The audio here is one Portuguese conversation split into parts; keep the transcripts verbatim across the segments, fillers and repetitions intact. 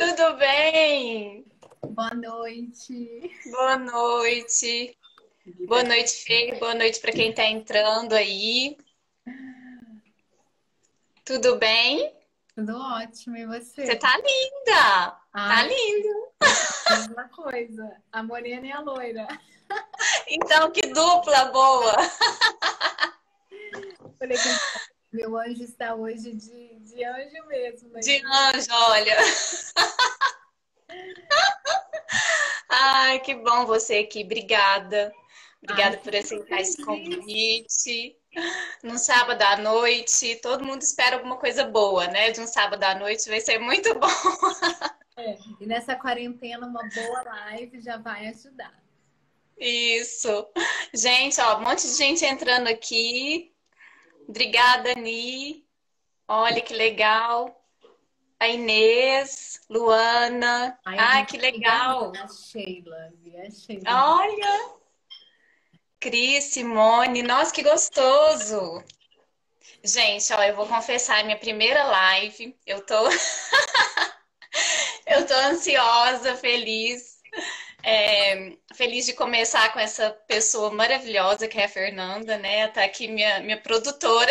Tudo bem? Boa noite. Boa noite. Boa noite, Fê. Boa noite para quem está entrando aí. Tudo bem? Tudo ótimo, e Você você? tá linda. Tá Ai, linda. mesma coisa. A morena e a loira. Então, que dupla boa. Falei que meu anjo está hoje de, de anjo mesmo, mas De anjo, olha. Ai, que bom você aqui. Obrigada. ai, Obrigada por fico aceitar esse feliz. convite. Num sábado à noite, todo mundo espera alguma coisa boa, né? De um sábado à noite vai ser muito bom. É, e nessa quarentena, uma boa live já vai ajudar. Isso. Gente, ó, um monte de gente entrando aqui. Obrigada, Ni. Olha que legal. A Inês, Luana. Ai, a Ah, minha que amiga legal. a Sheila, vi a Sheila. Olha, Cris, Simone. Nossa, que gostoso. Gente, ó, eu vou confessar, é minha primeira live. Eu tô, eu tô ansiosa, feliz. É, feliz de começar com essa pessoa maravilhosa que é a Fernanda, né? Tá aqui minha, minha produtora.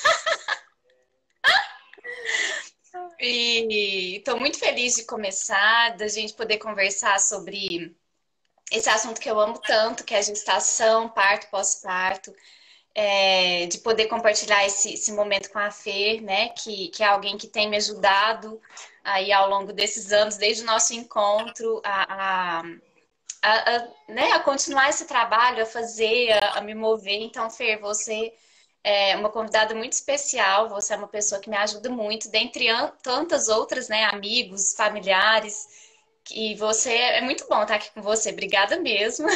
E estou muito feliz de começar, da gente poder conversar sobre esse assunto que eu amo tanto, que é a gestação, parto, pós-parto, é, de poder compartilhar esse, esse momento com a Fê, né, que, que é alguém que tem me ajudado aí ao longo desses anos, desde o nosso encontro, a, a, a, a, né, a continuar esse trabalho, a fazer, a, a me mover. Então, Fê, você é uma convidada muito especial, você é uma pessoa que me ajuda muito, dentre an- tantas outras, né, amigos, familiares, e você é muito bom estar aqui com você. Obrigada mesmo.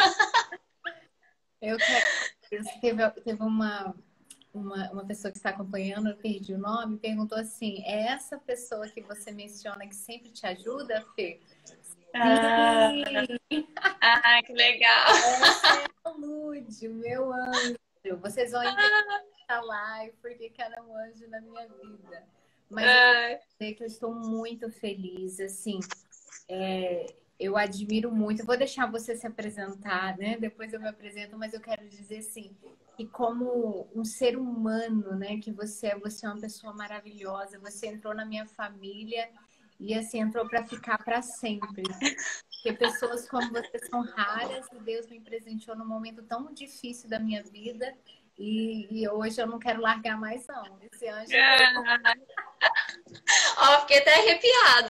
Eu quero. Teve, teve uma, uma, uma pessoa que está acompanhando, eu perdi o nome, perguntou assim: é essa pessoa que você menciona que sempre te ajuda, Fê? Ah, Sim, ah, que legal. essa é a Lud, o meu anjo. Vocês vão entender a live porque que ela é um anjo na minha vida. Mas eu Ah, sei que eu estou muito feliz, assim, é, eu admiro muito. Eu vou deixar você se apresentar, né? Depois eu me apresento, mas eu quero dizer assim, que como um ser humano, né, que você é, você é uma pessoa maravilhosa, você entrou na minha família e assim entrou para ficar para sempre. Porque pessoas como você são raras e Deus me presenteou num momento tão difícil da minha vida e, e hoje eu não quero largar mais não. Esse anjo veio. ah. Ó, fiquei até arrepiada.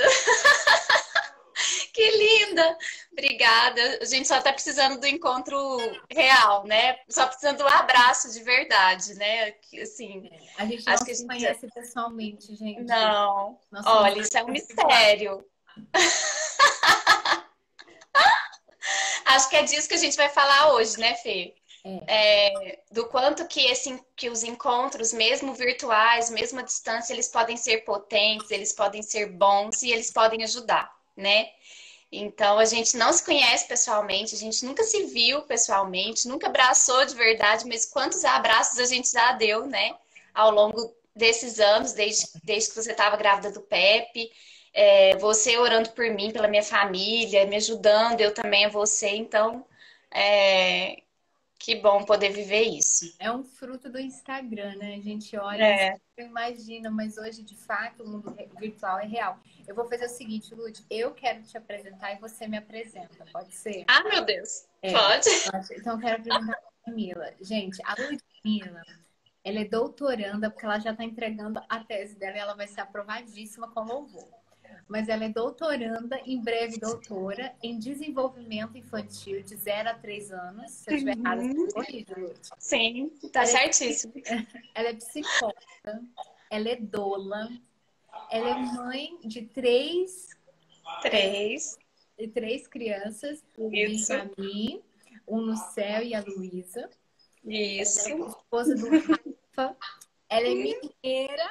Que linda! Obrigada. A gente só tá precisando do encontro real, né? Só precisando do abraço de verdade, né? Que, assim, A gente acho não que a se gente. conhece pessoalmente, gente. Não. Nós somos Olha, isso é um virtuais. mistério. Acho que é disso que a gente vai falar hoje, né, Fê? É, É, do quanto que, esse, que os encontros, mesmo virtuais, mesmo à distância, eles podem ser potentes, eles podem ser bons e eles podem ajudar, né? Então, a gente não se conhece pessoalmente, a gente nunca se viu pessoalmente, nunca abraçou de verdade, mas quantos abraços a gente já deu, né? Ao longo desses anos, desde, desde que você estava grávida do Pepe, é, você orando por mim, pela minha família, me ajudando, eu também a você. Então, é, que bom poder viver isso. é um fruto do Instagram, né? A gente olha e É. imagina, mas hoje, de fato, o mundo re- virtual é real. Eu vou fazer o seguinte, Lud, eu quero te apresentar e você me apresenta, pode ser? Ah, meu Deus. É. Pode? Então, eu quero apresentar a Ludmilla. Gente, a Ludmilla, ela é doutoranda, porque ela já está entregando a tese dela e ela vai ser aprovadíssima com louvor. Mas ela é doutoranda, em breve doutora, em desenvolvimento infantil de zero a três anos. Se eu estiver errada, você Uhum. me corrige, Lud. Sim, tá Ela é, certíssimo. ela é psicóloga, ela é doula, ela é mãe de três, Três. de três crianças, o Isso, Benjamin, um no céu e a Luísa. Ela é isso. esposa do Rafa. Ela é mineira,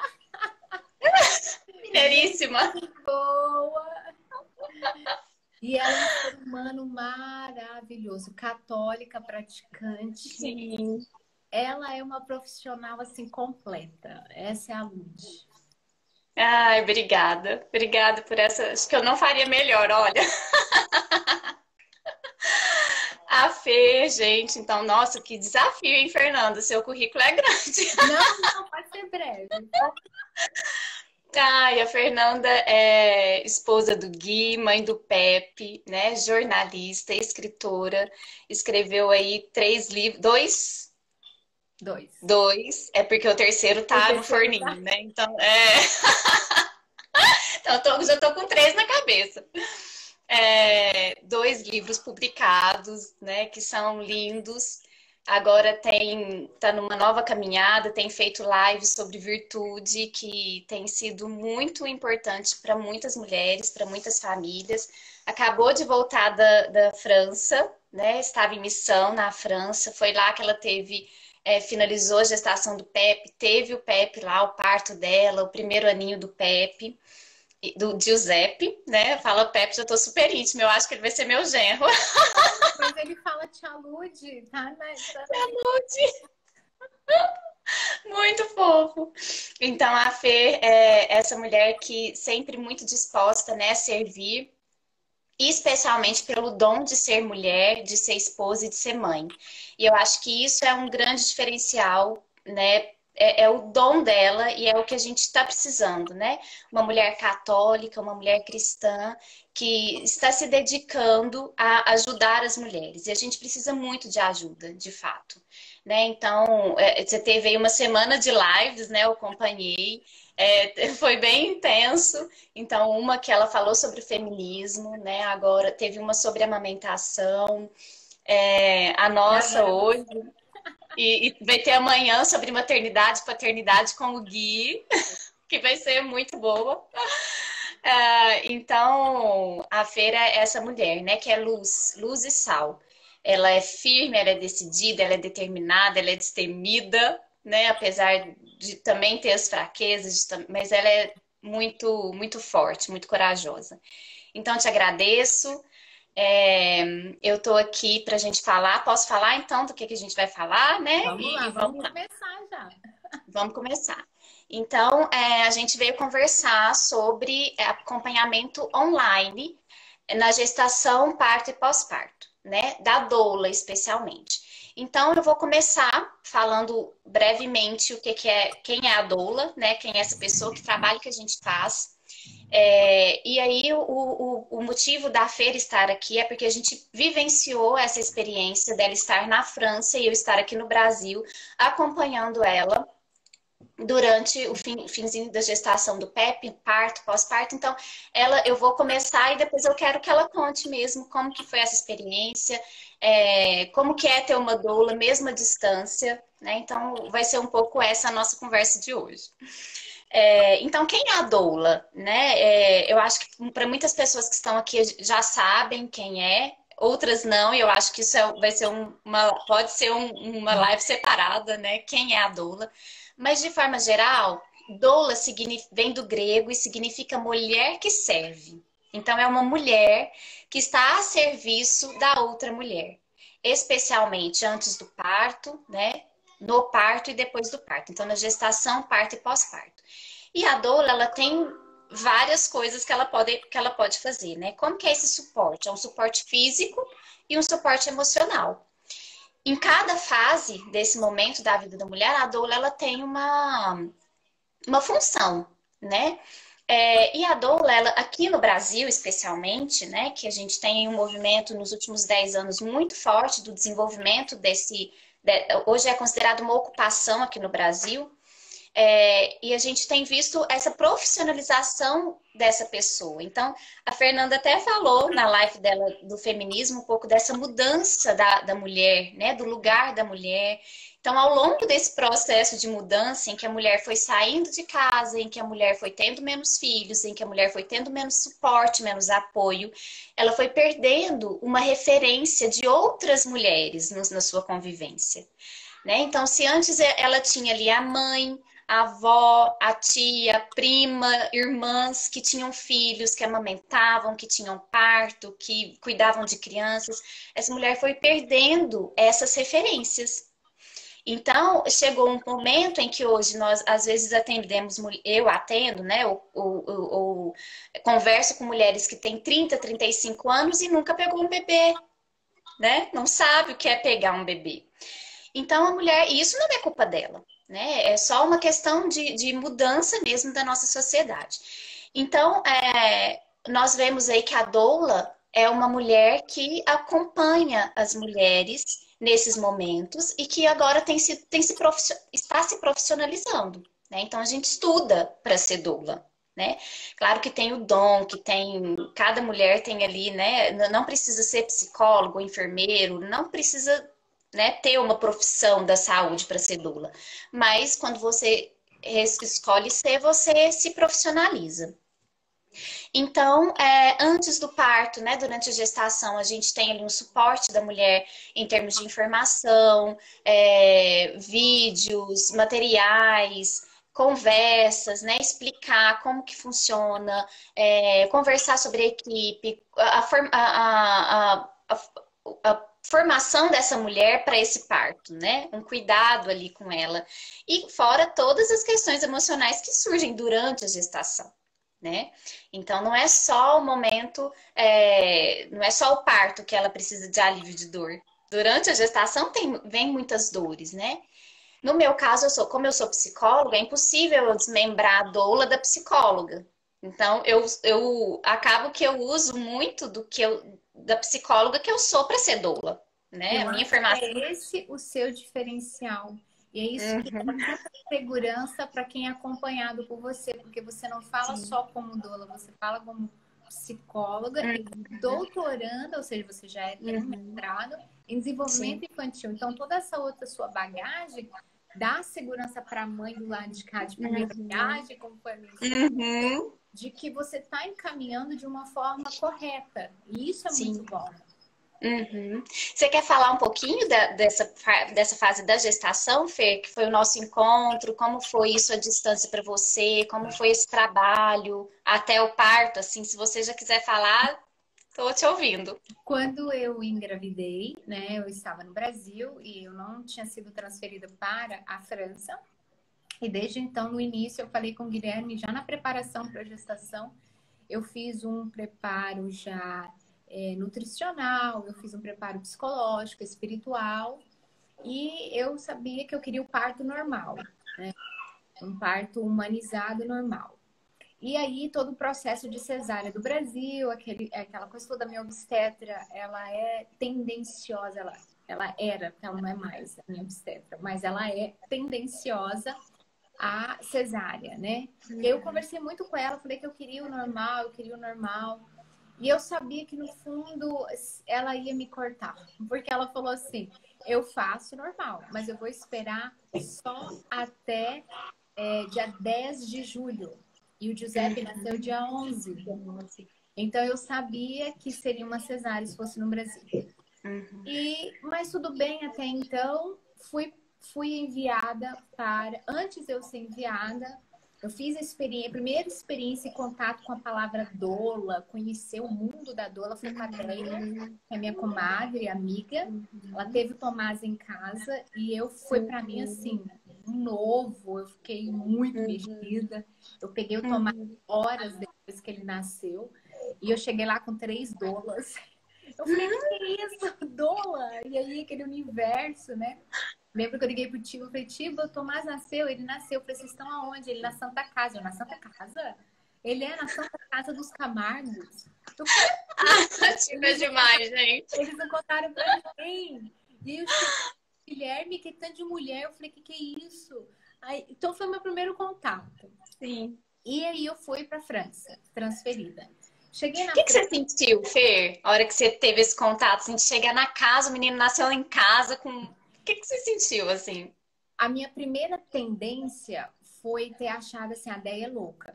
gente Mineiríssima. boa. E ela é um ser humano maravilhoso, católica, praticante. Sim. Ela é uma profissional assim completa. Essa é a Lud. Ai, obrigada. Obrigada por essa. Acho que eu não faria melhor, olha. A Fê, gente, então, nossa, que desafio, hein, Fernanda? Seu currículo é grande. Não, não, pode ser breve. Ai, a Fernanda é esposa do Gui, mãe do Pepe, né? Jornalista, escritora, escreveu aí três livros, dois, Dois. dois, é porque o terceiro O tá no terceiro forninho, tá. né? Então, é, então eu tô- já tô com três na cabeça. É, dois livros publicados, né, que são lindos. Agora tem, tá numa nova caminhada, tem feito lives sobre virtude, que tem sido muito importante para muitas mulheres, para muitas famílias. Acabou de voltar da, da França, né? Estava em missão na França, foi lá que ela teve, é, finalizou a gestação do Pepe, teve o Pepe lá, o parto dela, o primeiro aninho do Pepe do Giuseppe, né? Fala Pepe, já tô super íntima, eu acho que ele vai ser meu genro. Depois ele fala te alude, tá na, tá na... Muito fofo. Então, a Fê é essa mulher que sempre muito disposta, né, a servir, especialmente pelo dom de ser mulher, de ser esposa e de ser mãe. E eu acho que isso é um grande diferencial, né? É, é o dom dela e é o que a gente está precisando, né? Uma mulher católica, uma mulher cristã que está se dedicando a ajudar as mulheres. E a gente precisa muito de ajuda, de fato. Né? Então, é, você teve aí uma semana de lives, né? Eu acompanhei. É, foi bem intenso. Então, uma que ela falou sobre o feminismo, né? Agora teve uma sobre amamentação, é, a E nossa agora hoje, você. e, e vai ter amanhã sobre maternidade e paternidade com o Gui, que vai ser muito boa. É, então, a Feira é essa mulher, né? Que é luz, luz e sal. Ela é firme, ela é decidida, ela é determinada, ela é destemida, né? Apesar de também ter as fraquezas, de tam- mas ela é muito, muito forte, muito corajosa. Então, te agradeço. É, eu estou aqui para a gente falar. Posso falar então do que, que a gente vai falar, né? Vamos E, lá, e vamos vamos lá, começar já. vamos começar. Então, é, a gente veio conversar sobre acompanhamento online na gestação, parto e pós-parto, né? Da doula, especialmente. Então, eu vou começar falando brevemente o que, que é, quem é a doula, né? Quem é essa pessoa, que trabalho que a gente faz. É, e aí, o, o, o motivo da Feira estar aqui é porque a gente vivenciou essa experiência dela estar na França e eu estar aqui no Brasil, acompanhando ela durante o fim, finzinho da gestação do Pepe, parto, pós-parto. Então, ela, eu vou começar e depois eu quero que ela conte mesmo como que foi essa experiência, é, como que é ter uma doula mesmo à distância, né? Então, vai ser um pouco essa a nossa conversa de hoje. É, então, quem é a doula, né? É, eu acho que para muitas pessoas que estão aqui já sabem quem é, outras não, e eu acho que isso é- vai ser um- uma, pode ser um- uma live separada, né? Quem é a doula? Mas de forma geral, doula significa, vem do grego e significa mulher que serve. Então, é uma mulher que está a serviço da outra mulher, especialmente antes do parto, né? No parto e depois do parto. Então, na gestação, parto e pós-parto. E a doula, ela tem várias coisas que ela pode, que ela pode fazer, né? Como que é esse suporte? É um suporte físico e um suporte emocional. Em cada fase desse momento da vida da mulher, a doula, ela tem uma, uma função, né? É, e a doula, ela, aqui no Brasil, especialmente, né, que a gente tem um movimento nos últimos dez anos muito forte do desenvolvimento desse. De, hoje é considerado uma ocupação aqui no Brasil, é, e a gente tem visto essa profissionalização dessa pessoa. Então, a Fernanda até falou na live dela do feminismo um pouco dessa mudança da, da mulher, né? Do lugar da mulher. Então, ao longo desse processo de mudança, em que a mulher foi saindo de casa, em que a mulher foi tendo menos filhos, em que a mulher foi tendo menos suporte, menos apoio, ela foi perdendo uma referência de outras mulheres no, na sua convivência. Né? Então, se antes ela tinha ali a mãe, a avó, a tia, a prima, irmãs que tinham filhos, que amamentavam, que tinham parto, que cuidavam de crianças, essa mulher foi perdendo essas referências. Então, chegou um momento em que hoje nós, às vezes, atendemos, eu atendo, né, ou, ou, ou, ou converso com mulheres que têm trinta, trinta e cinco anos e nunca pegou um bebê, né? Não sabe o que é pegar um bebê. Então, a mulher, e isso não é culpa dela, né? É só uma questão de, de mudança mesmo da nossa sociedade. Então, é, nós vemos aí que a doula é uma mulher que acompanha as mulheres nesses momentos e que agora tem se, tem se está se profissionalizando, né? Então, a gente estuda para ser doula. Né? Claro que tem o dom, que tem, cada mulher tem ali, né? Não precisa ser psicólogo, enfermeiro, não precisa, né, ter uma profissão da saúde para ser doula. Mas quando você escolhe ser, você se profissionaliza. Então, é, antes do parto, né, durante a gestação, a gente tem ali um suporte da mulher em termos de informação, é, vídeos, materiais, conversas, né, explicar como que funciona, é, conversar sobre a equipe, a, a, a, a, a formação dessa mulher para esse parto, né? Um cuidado ali com ela. E fora todas as questões emocionais que surgem durante a gestação. Né? Então não é só o momento, é, não é só o parto que ela precisa de alívio de dor. Durante a gestação tem, vem muitas dores, né? No meu caso, eu sou, como eu sou psicóloga, é impossível eu desmembrar a doula da psicóloga. Então eu, eu acabo que eu uso muito do que eu, da psicóloga que eu sou para ser doula, né? Eu A minha acho formação. que é esse o seu diferencial. E é isso que dá Uhum. tanta segurança para quem é acompanhado por você, porque você não fala Sim. só como doula, você fala como psicóloga Uhum. e doutoranda, ou seja, você já é, tem um Uhum. mestrado em desenvolvimento Sim. infantil. Então, toda essa outra sua bagagem dá segurança para a mãe do lado de cá, de primeira Uhum. viagem, como foi a minha experiência, Uhum. de que você está encaminhando de uma forma correta. E isso é Sim. muito bom. Uhum. Você quer falar um pouquinho da, dessa, dessa fase da gestação, Fê, que foi o nosso encontro? Como foi isso à distância para você? Como foi esse trabalho até o parto? Assim, se você já quiser falar, estou te ouvindo. Quando eu engravidei, né, eu estava no Brasil e eu não tinha sido transferida para a França. E desde então, no início, eu falei com o Guilherme, já na preparação para a gestação, eu fiz um preparo já é, nutricional, eu fiz um preparo psicológico, espiritual, e eu sabia que eu queria o parto normal, né? Um parto humanizado normal. E aí, todo o processo de cesárea do Brasil, aquele, aquela coisa toda, minha obstetra, ela é tendenciosa, ela, ela era, porque ela não é mais a minha obstetra, mas ela é tendenciosa a cesárea, né? E eu conversei muito com ela, falei que eu queria o normal, eu queria o normal. E eu sabia que no fundo ela ia me cortar, porque ela falou assim: eu faço normal, mas eu vou esperar só até é, dia dez de julho. E o Giuseppe nasceu dia onze. Então eu sabia que seria uma cesárea se fosse no Brasil. Uhum. E, mas tudo bem até então. Fui, fui enviada para... Antes de eu ser enviada, eu fiz a, experiência, a primeira experiência em contato com a palavra doula, conhecer o mundo da doula, foi com a Deia, que é minha comadre, amiga. Ela teve o Tomás em casa e eu foi para mim assim, um novo, eu fiquei muito mexida. Eu peguei o Tomás horas depois que ele nasceu e eu cheguei lá com três doulas. Eu falei, que é isso? Doula? E aí, aquele universo, né? Lembro que eu liguei pro Tibo, eu falei, Tibo, o Tomás nasceu, ele nasceu. Eu falei, vocês estão aonde? Ele na Santa Casa. Eu, na Santa Casa? Ele é na Santa Casa dos Camargos. Eu falei, ah, tipo é demais, gente. Eles não contaram pra ninguém. E aí eu cheguei, Guilherme, que tanto de mulher. Eu falei, que que é isso? Aí, então foi meu primeiro contato. Sim. E aí eu fui pra França, transferida. Cheguei na O que, que você França. sentiu, Fer, a hora que você teve esse contato? Assim, de chegar na casa, o menino nasceu em casa com... O que, que você sentiu, assim? A minha primeira tendência foi ter achado assim, a Déia é louca.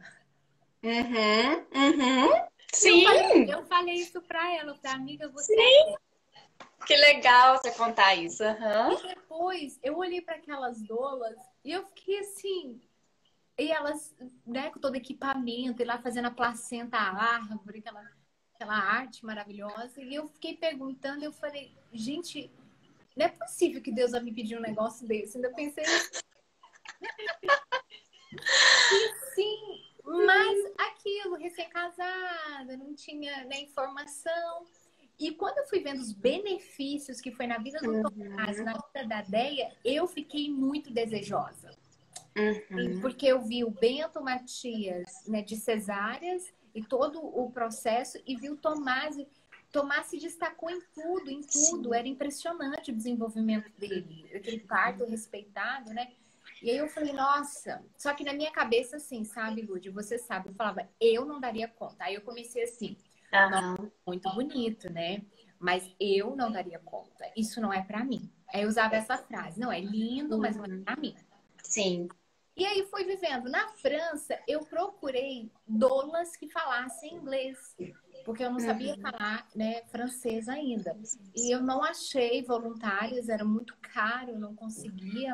Uhum, uhum. E eu Sim, falei, eu falei isso pra ela, pra amiga, você é sim. louca. Que legal você contar isso. Uhum. E depois eu olhei para aquelas doulas e eu fiquei assim, e elas, né, com todo equipamento, e lá fazendo a placenta, a árvore, aquela, aquela arte maravilhosa. E eu fiquei perguntando, eu falei, gente, não é possível que Deus vai me pedir um negócio desse. Ainda pensei e sim, mas aquilo, recém-casada, não tinha, né, informação. E quando eu fui vendo os benefícios que foi na vida do Tomás, Uhum. na vida da Deia, eu fiquei muito desejosa. E Uhum. porque eu vi o Bento Matias, né, de cesáreas e todo o processo, e vi o Tomás. Tomás se destacou em tudo, em tudo. Sim. Era impressionante o desenvolvimento dele, aquele parto respeitado, né? E aí eu falei, nossa, só que na minha cabeça, assim, sabe, Lud, você sabe, eu falava, eu não daria conta. Aí eu comecei assim, nossa, Aham. muito bonito, né? Mas eu não daria conta. Isso não é pra mim. Aí eu usava essa frase, não, é lindo, mas não é Uhum. pra mim. Sim. E aí fui vivendo. Na França, eu procurei doulas que falassem inglês, porque eu não sabia Uhum. falar, né, francês ainda. E eu não achei voluntárias, era muito caro, eu não conseguia.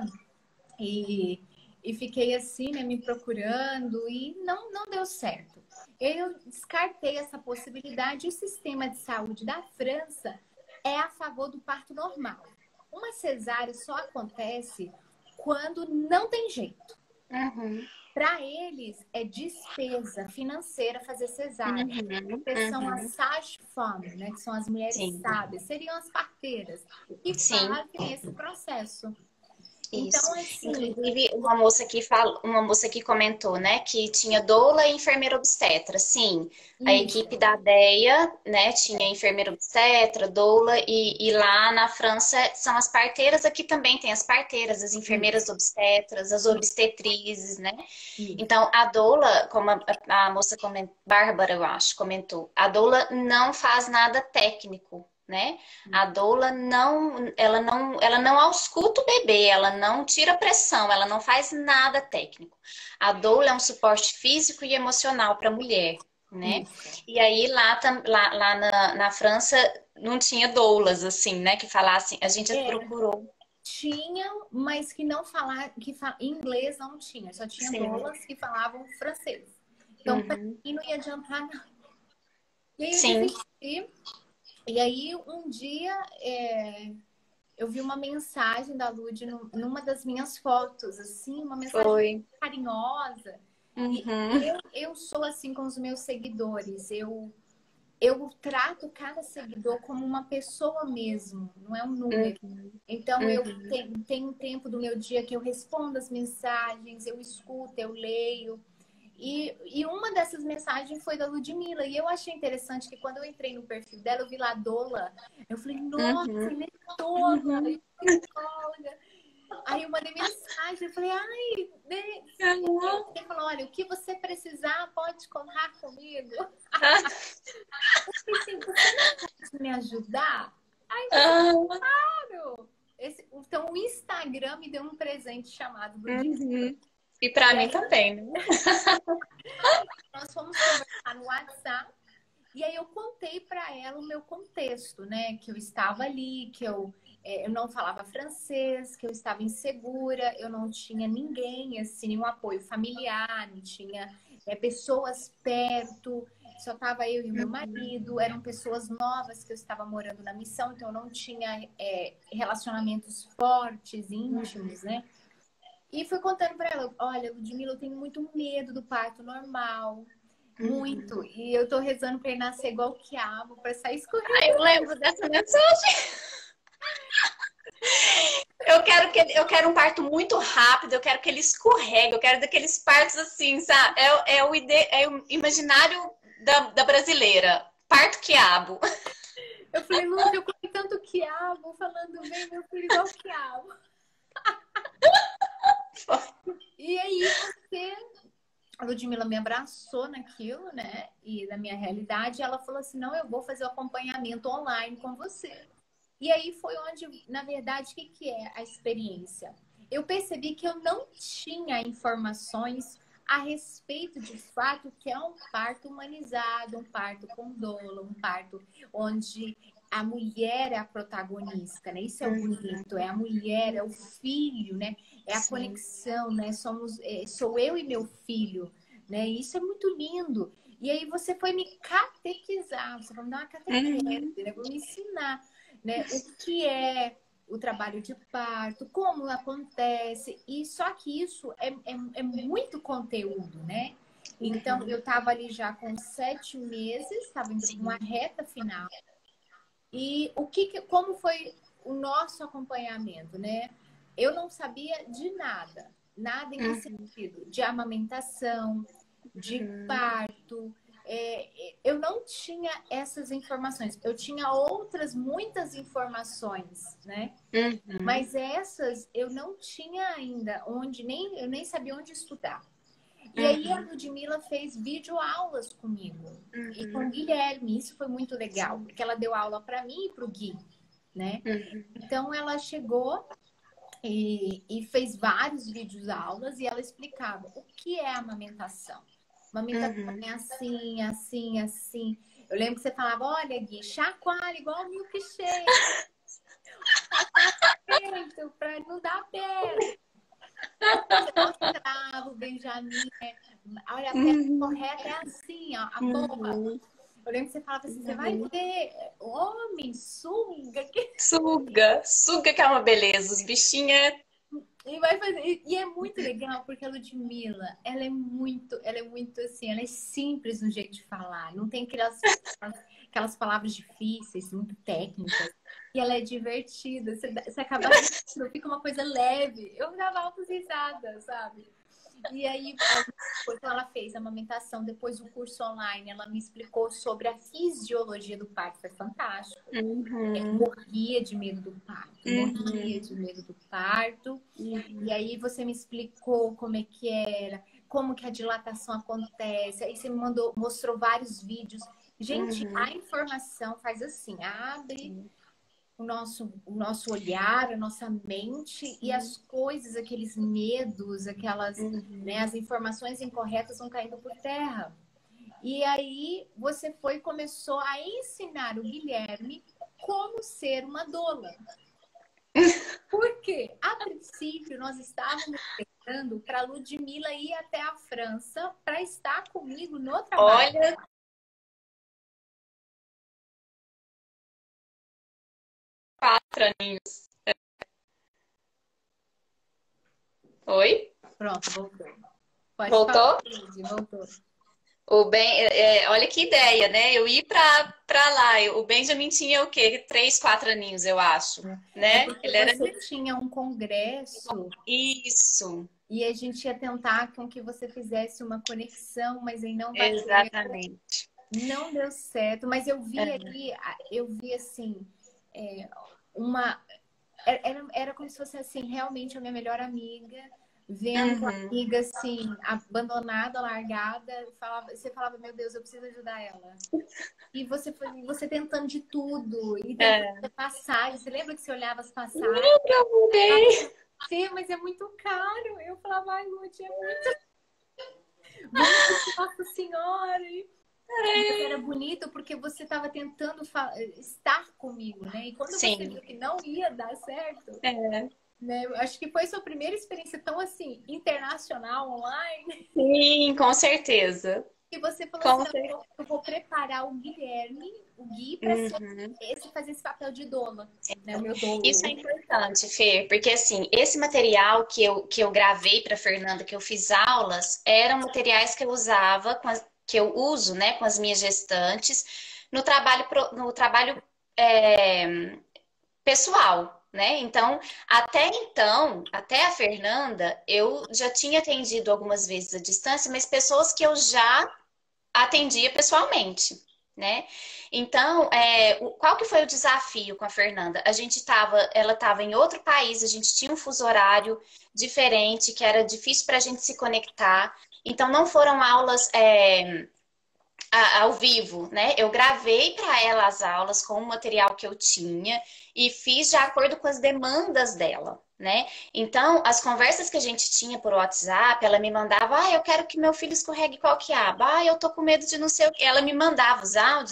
E, e fiquei assim, né, me procurando e não, não deu certo. Eu descartei essa possibilidade. O sistema de saúde da França é a favor do parto normal. Uma cesárea só acontece quando não tem jeito. Uhum. Para eles, é despesa financeira fazer cesárea. Uhum. Porque são as Uhum. sages-femmes, né? Que são as mulheres Sim. sábias. Seriam as parteiras. Que Sim. fazem esse processo. Isso. Então, assim... Inclusive, uma moça aqui fala, uma moça aqui comentou, né, que tinha doula e enfermeira obstetra. Sim, a Isso. equipe da DEA, né, tinha enfermeira obstetra, doula, e, e lá na França são as parteiras. Aqui também tem as parteiras, as enfermeiras Isso. obstetras, as obstetrizes, né? Isso. Então, a doula, como a, a moça comentou, Bárbara, eu acho, comentou, a doula não faz nada técnico, né? A doula não, ela não, ela não ausculta o bebê, ela não tira pressão, ela não faz nada técnico. A doula é um suporte físico e emocional para a mulher, né? Isso. E aí lá, tam- lá, lá na, na França não tinha doulas assim, né? Que falassem, a gente É, procurou. tinham, mas que não falar, que fa... inglês não tinha, só tinha Sim. doulas que falavam francês. Então, para Uhum. mim não ia adiantar nada. E aí eu Sim, desisti. E aí um dia é, eu vi uma mensagem da Lud num- numa das minhas fotos, assim, uma mensagem foi. carinhosa. E Uhum. eu, eu sou assim com os meus seguidores. Eu eu trato cada seguidor como uma pessoa mesmo, não é um número. Uhum. Então, eu Uhum. tenho, tenho um tempo do meu dia que eu respondo as mensagens, eu escuto, eu leio. E, e uma dessas mensagens foi da Ludmilla. E eu achei interessante que quando eu entrei no perfil dela, eu vi lá Dola. Eu falei, nossa, Uhum. ela é Dola, Uhum. eu sou psicóloga. Aí eu mandei mensagem, eu falei, ai, né? Uhum. Ele falou, olha, o que você precisar, pode contar comigo. Ah, E assim, você não pode me ajudar? Aí você, ah, claro! Esse, então, o Instagram me deu um presente chamado Ludmilla. uhum. E para E mim aí, também, né? nós fomos conversar no WhatsApp. E aí, eu contei para ela o meu contexto, né? Que eu estava ali, que eu, é, eu não falava francês, que eu estava insegura, eu não tinha ninguém, assim, nenhum apoio familiar, não tinha é, pessoas perto. Só estava eu e o meu marido, eram pessoas novas que eu estava morando na missão, então eu não tinha é, relacionamentos fortes, íntimos, né? E fui contando para ela, olha, Ludmilla, eu tenho muito medo do parto normal, Uhum. muito. E eu tô rezando para ele nascer igual o quiabo, para sair Ah, eu escorrendo. lembro dessa mensagem. Eu quero que ele- eu quero um parto muito rápido, eu quero que ele escorregue, eu quero daqueles partos assim, sabe? É, é o, ide, é o imaginário da, da brasileira. Parto quiabo. Eu falei, Luz, eu comi tanto quiabo, falando, vem meu filho igual quiabo. E aí você, a Ludmilla me abraçou naquilo, né? E na minha realidade, ela falou assim: não, eu vou fazer o acompanhamento online com você. E aí foi onde, na verdade, o que, que é a experiência? Eu percebi que eu não tinha informações a respeito de fato que é um parto humanizado, um parto com dolo, um parto onde a mulher é a protagonista, né? Isso é o Uhum. bonito, é a mulher, é o filho, né? É a Sim. conexão, né? Somos, é, sou eu e meu filho, né? Isso é muito lindo. E aí você foi me catequizar, você foi me dar uma catequese, Uhum. né? Vou me ensinar, né? O que é o trabalho de parto, como acontece, e só que isso é, é, é muito conteúdo, né? Então, eu estava ali já com sete meses, estava indo para uma Sim. reta final. E o que, que- como foi o nosso acompanhamento, né? Eu não sabia de nada. Nada em que Uhum. sentido? De amamentação, de Uhum. parto. É, eu não tinha essas informações. Eu tinha outras, muitas informações, né? Uhum. Mas essas eu não tinha ainda onde, nem, eu nem sabia onde estudar. E aí a Uhum. Ludmilla fez videoaulas comigo e com o Uhum. Guilherme. Isso foi muito legal, Sim. porque ela deu aula para mim e para o Gui, né? Uhum. Então ela chegou e, e fez vários vídeos aulas e ela explicava o que é amamentação. Amamentação Uhum. é assim, assim, assim. Eu lembro que você falava, olha, Gui, chacoalha igual milkshake, para não dar pedra. Você mostrava o Benjamin, né? Olha, a pedra Uhum. correta é assim, ó, a boa. Uhum. Eu lembro que você falava assim, você vai Uhum. ver, homem, sunga, que... Suga, suga que é uma beleza. Os bichinhos é. e vai fazer. E, e é muito legal, porque a Ludmilla, ela é muito, ela é muito assim, ela é simples no jeito de falar, não tem aquelas, aquelas palavras difíceis, muito técnicas. E ela é divertida, você, você acaba rindo, fica uma coisa leve. Eu dava altas risadas, sabe? E aí, depois ela fez a amamentação, depois o curso online, ela me explicou sobre a fisiologia do parto, foi fantástico. Uhum. Morria de medo do parto, morria de Uhum. medo do parto. E Uhum. aí você me explicou como é que era, como que a dilatação acontece. Aí você me mandou, mostrou vários vídeos. Gente, a Uhum. informação faz assim, abre Sim. o nosso, o nosso olhar, a nossa mente e Sim. as coisas, aqueles medos, aquelas, né, Uhum. as informações incorretas vão caindo por terra. E aí você foi e começou a ensinar o Guilherme como ser uma doula. Porque, a princípio, nós estávamos pensando para a Ludmilla ir até a França para estar comigo no trabalho. Olha, quatro aninhos. Oi? Pronto, voltou. Pode falar, Voltou? Lud, voltou. O Ben, é, é, olha que ideia, né? Eu ir pra, pra lá. O Benjamin tinha o quê? Três, quatro aninhos, eu acho, É né? porque Ele era você tinha um congresso isso, e a gente ia tentar com que você fizesse uma conexão, mas aí não bateu, exatamente. não deu certo. Mas eu vi É. ali, eu vi assim, é, uma. Era, era como se fosse assim, realmente a minha melhor amiga, vendo a Uhum. amiga assim, abandonada, largada, falava, você falava, meu Deus, eu preciso ajudar ela. E você foi, você tentando de tudo, e tentando É. passar. Você lembra que você olhava as passagens? Lembra, eu mudei. Fê, mas é muito caro. Eu falava, ai, Lute, é muito. Vamos pedir Nossa Senhora. E... Mas era bonito porque você estava tentando estar comigo, né? E quando você Sim. viu que não ia dar certo, É. né? Eu acho que foi sua primeira experiência tão assim, internacional, online, Sim, com certeza. que você falou assim, Com não, eu certeza. vou, eu vou preparar o Guilherme, o Gui, para ser Uhum. esse fazer esse papel de doula, né? O meu dolo. Isso é importante, Fer, porque assim, esse material que eu, que eu gravei para Fernanda, que eu fiz aulas, eram materiais que eu usava, com as- que eu uso, né, com as minhas gestantes, no trabalho, pro- no trabalho é, pessoal, né? Então, até então, até a Fernanda, eu já tinha atendido algumas vezes à distância, mas pessoas que eu já atendia pessoalmente, né? Então, é, o- qual que foi o desafio com a Fernanda? A gente estava, ela estava em outro país, a gente tinha um fuso horário diferente, que era difícil para a gente se conectar. Então, não foram aulas, é, a- ao vivo, né? Eu gravei para ela as aulas com o material que eu tinha e fiz de acordo com as demandas dela, né? Então, as conversas que a gente tinha por WhatsApp, ela me mandava, ah, eu quero que meu filho escorregue qual que é a aba, ah, eu tô com medo de não sei o que. Ela me mandava os áudios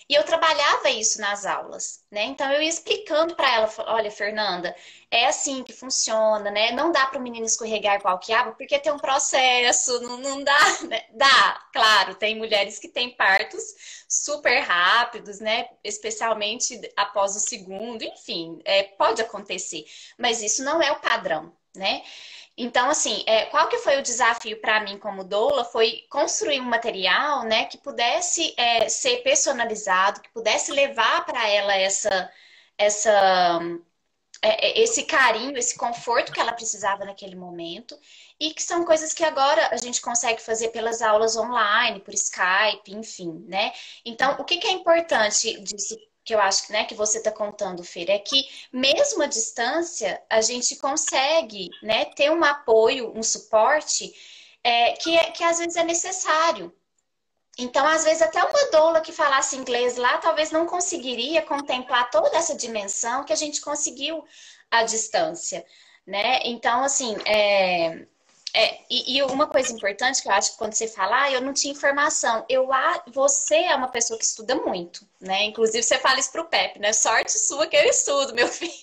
E eu trabalhava isso nas aulas, né? Então eu ia explicando para ela, olha, Fernanda, é assim que funciona, né? Não dá para o menino escorregar igual quiabo, porque tem um processo, não, não dá, né? Dá, claro, tem mulheres que têm partos super rápidos, né? Especialmente após o segundo, enfim, é, pode acontecer, mas isso não é o padrão, né? Então, assim, é, qual que foi o desafio para mim como doula? Foi construir um material, né, que pudesse é, ser personalizado, que pudesse levar para ela essa, essa, é, é, esse carinho, esse conforto que ela precisava naquele momento, e que são coisas que agora a gente consegue fazer pelas aulas online, por Skype, enfim, né? Então, o que que é importante disso que eu acho, né, que você está contando, Fer, é que mesmo à distância a gente consegue, né, ter um apoio, um suporte é, que, é, que às vezes é necessário. Então, às vezes, até uma doula que falasse inglês lá, talvez não conseguiria contemplar toda essa dimensão que a gente conseguiu à distância, né? Então, assim, é, é, e, e uma coisa importante que eu acho que quando você fala, ah, eu não tinha informação, eu, ah, você é uma pessoa que estuda muito, né? Inclusive, você fala isso pro Pepe, né? Sorte sua que eu estudo, meu filho.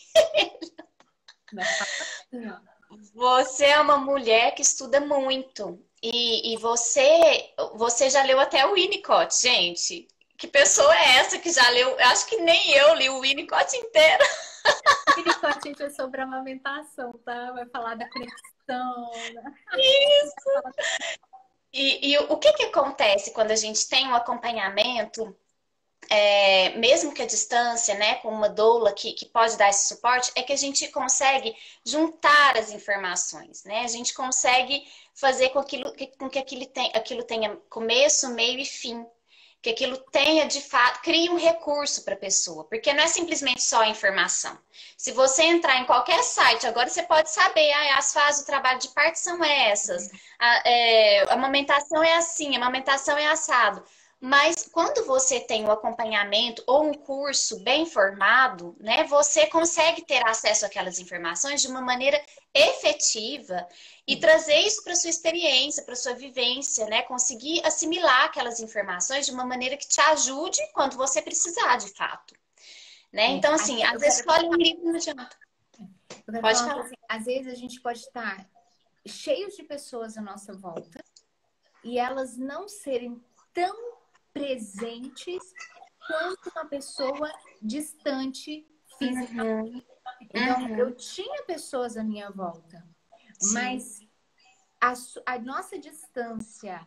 Você é uma mulher que estuda muito. E, e você, você já leu até o Winnicott, gente. Que pessoa é essa que já leu? Eu acho que nem eu li o Winnicott inteiro. O Winnicott, gente, é sobre amamentação, tá? Vai falar da conexão, né? Isso! E, e o que que acontece quando a gente tem um acompanhamento, é, mesmo que a distância, né, com uma doula que, que pode dar esse suporte, é que a gente consegue juntar as informações, né? A gente consegue fazer com, aquilo, com que aquilo, tem, aquilo tenha começo, meio e fim. Que aquilo tenha, de fato, crie um recurso para a pessoa. Porque não é simplesmente só a informação. Se você entrar em qualquer site, agora você pode saber, ah, as fases do trabalho de parto são essas, a, é, a amamentação é assim, a amamentação é assado. Mas quando você tem um acompanhamento ou um curso bem formado, né, você consegue ter acesso àquelas informações de uma maneira efetiva e trazer isso para sua experiência, para sua vivência, né, conseguir assimilar aquelas informações de uma maneira que te ajude quando você precisar, de fato, né? É, então, assim, assim, às eu vezes quero escolhe um falar, livro não adianta. eu quero Pode falar uma falar. coisa assim, às vezes a gente pode estar cheios de pessoas à nossa volta e elas não serem tão presentes quanto uma pessoa distante fisicamente. Uhum, Então, eu uhum, tinha pessoas à minha volta, sim. mas a, a nossa distância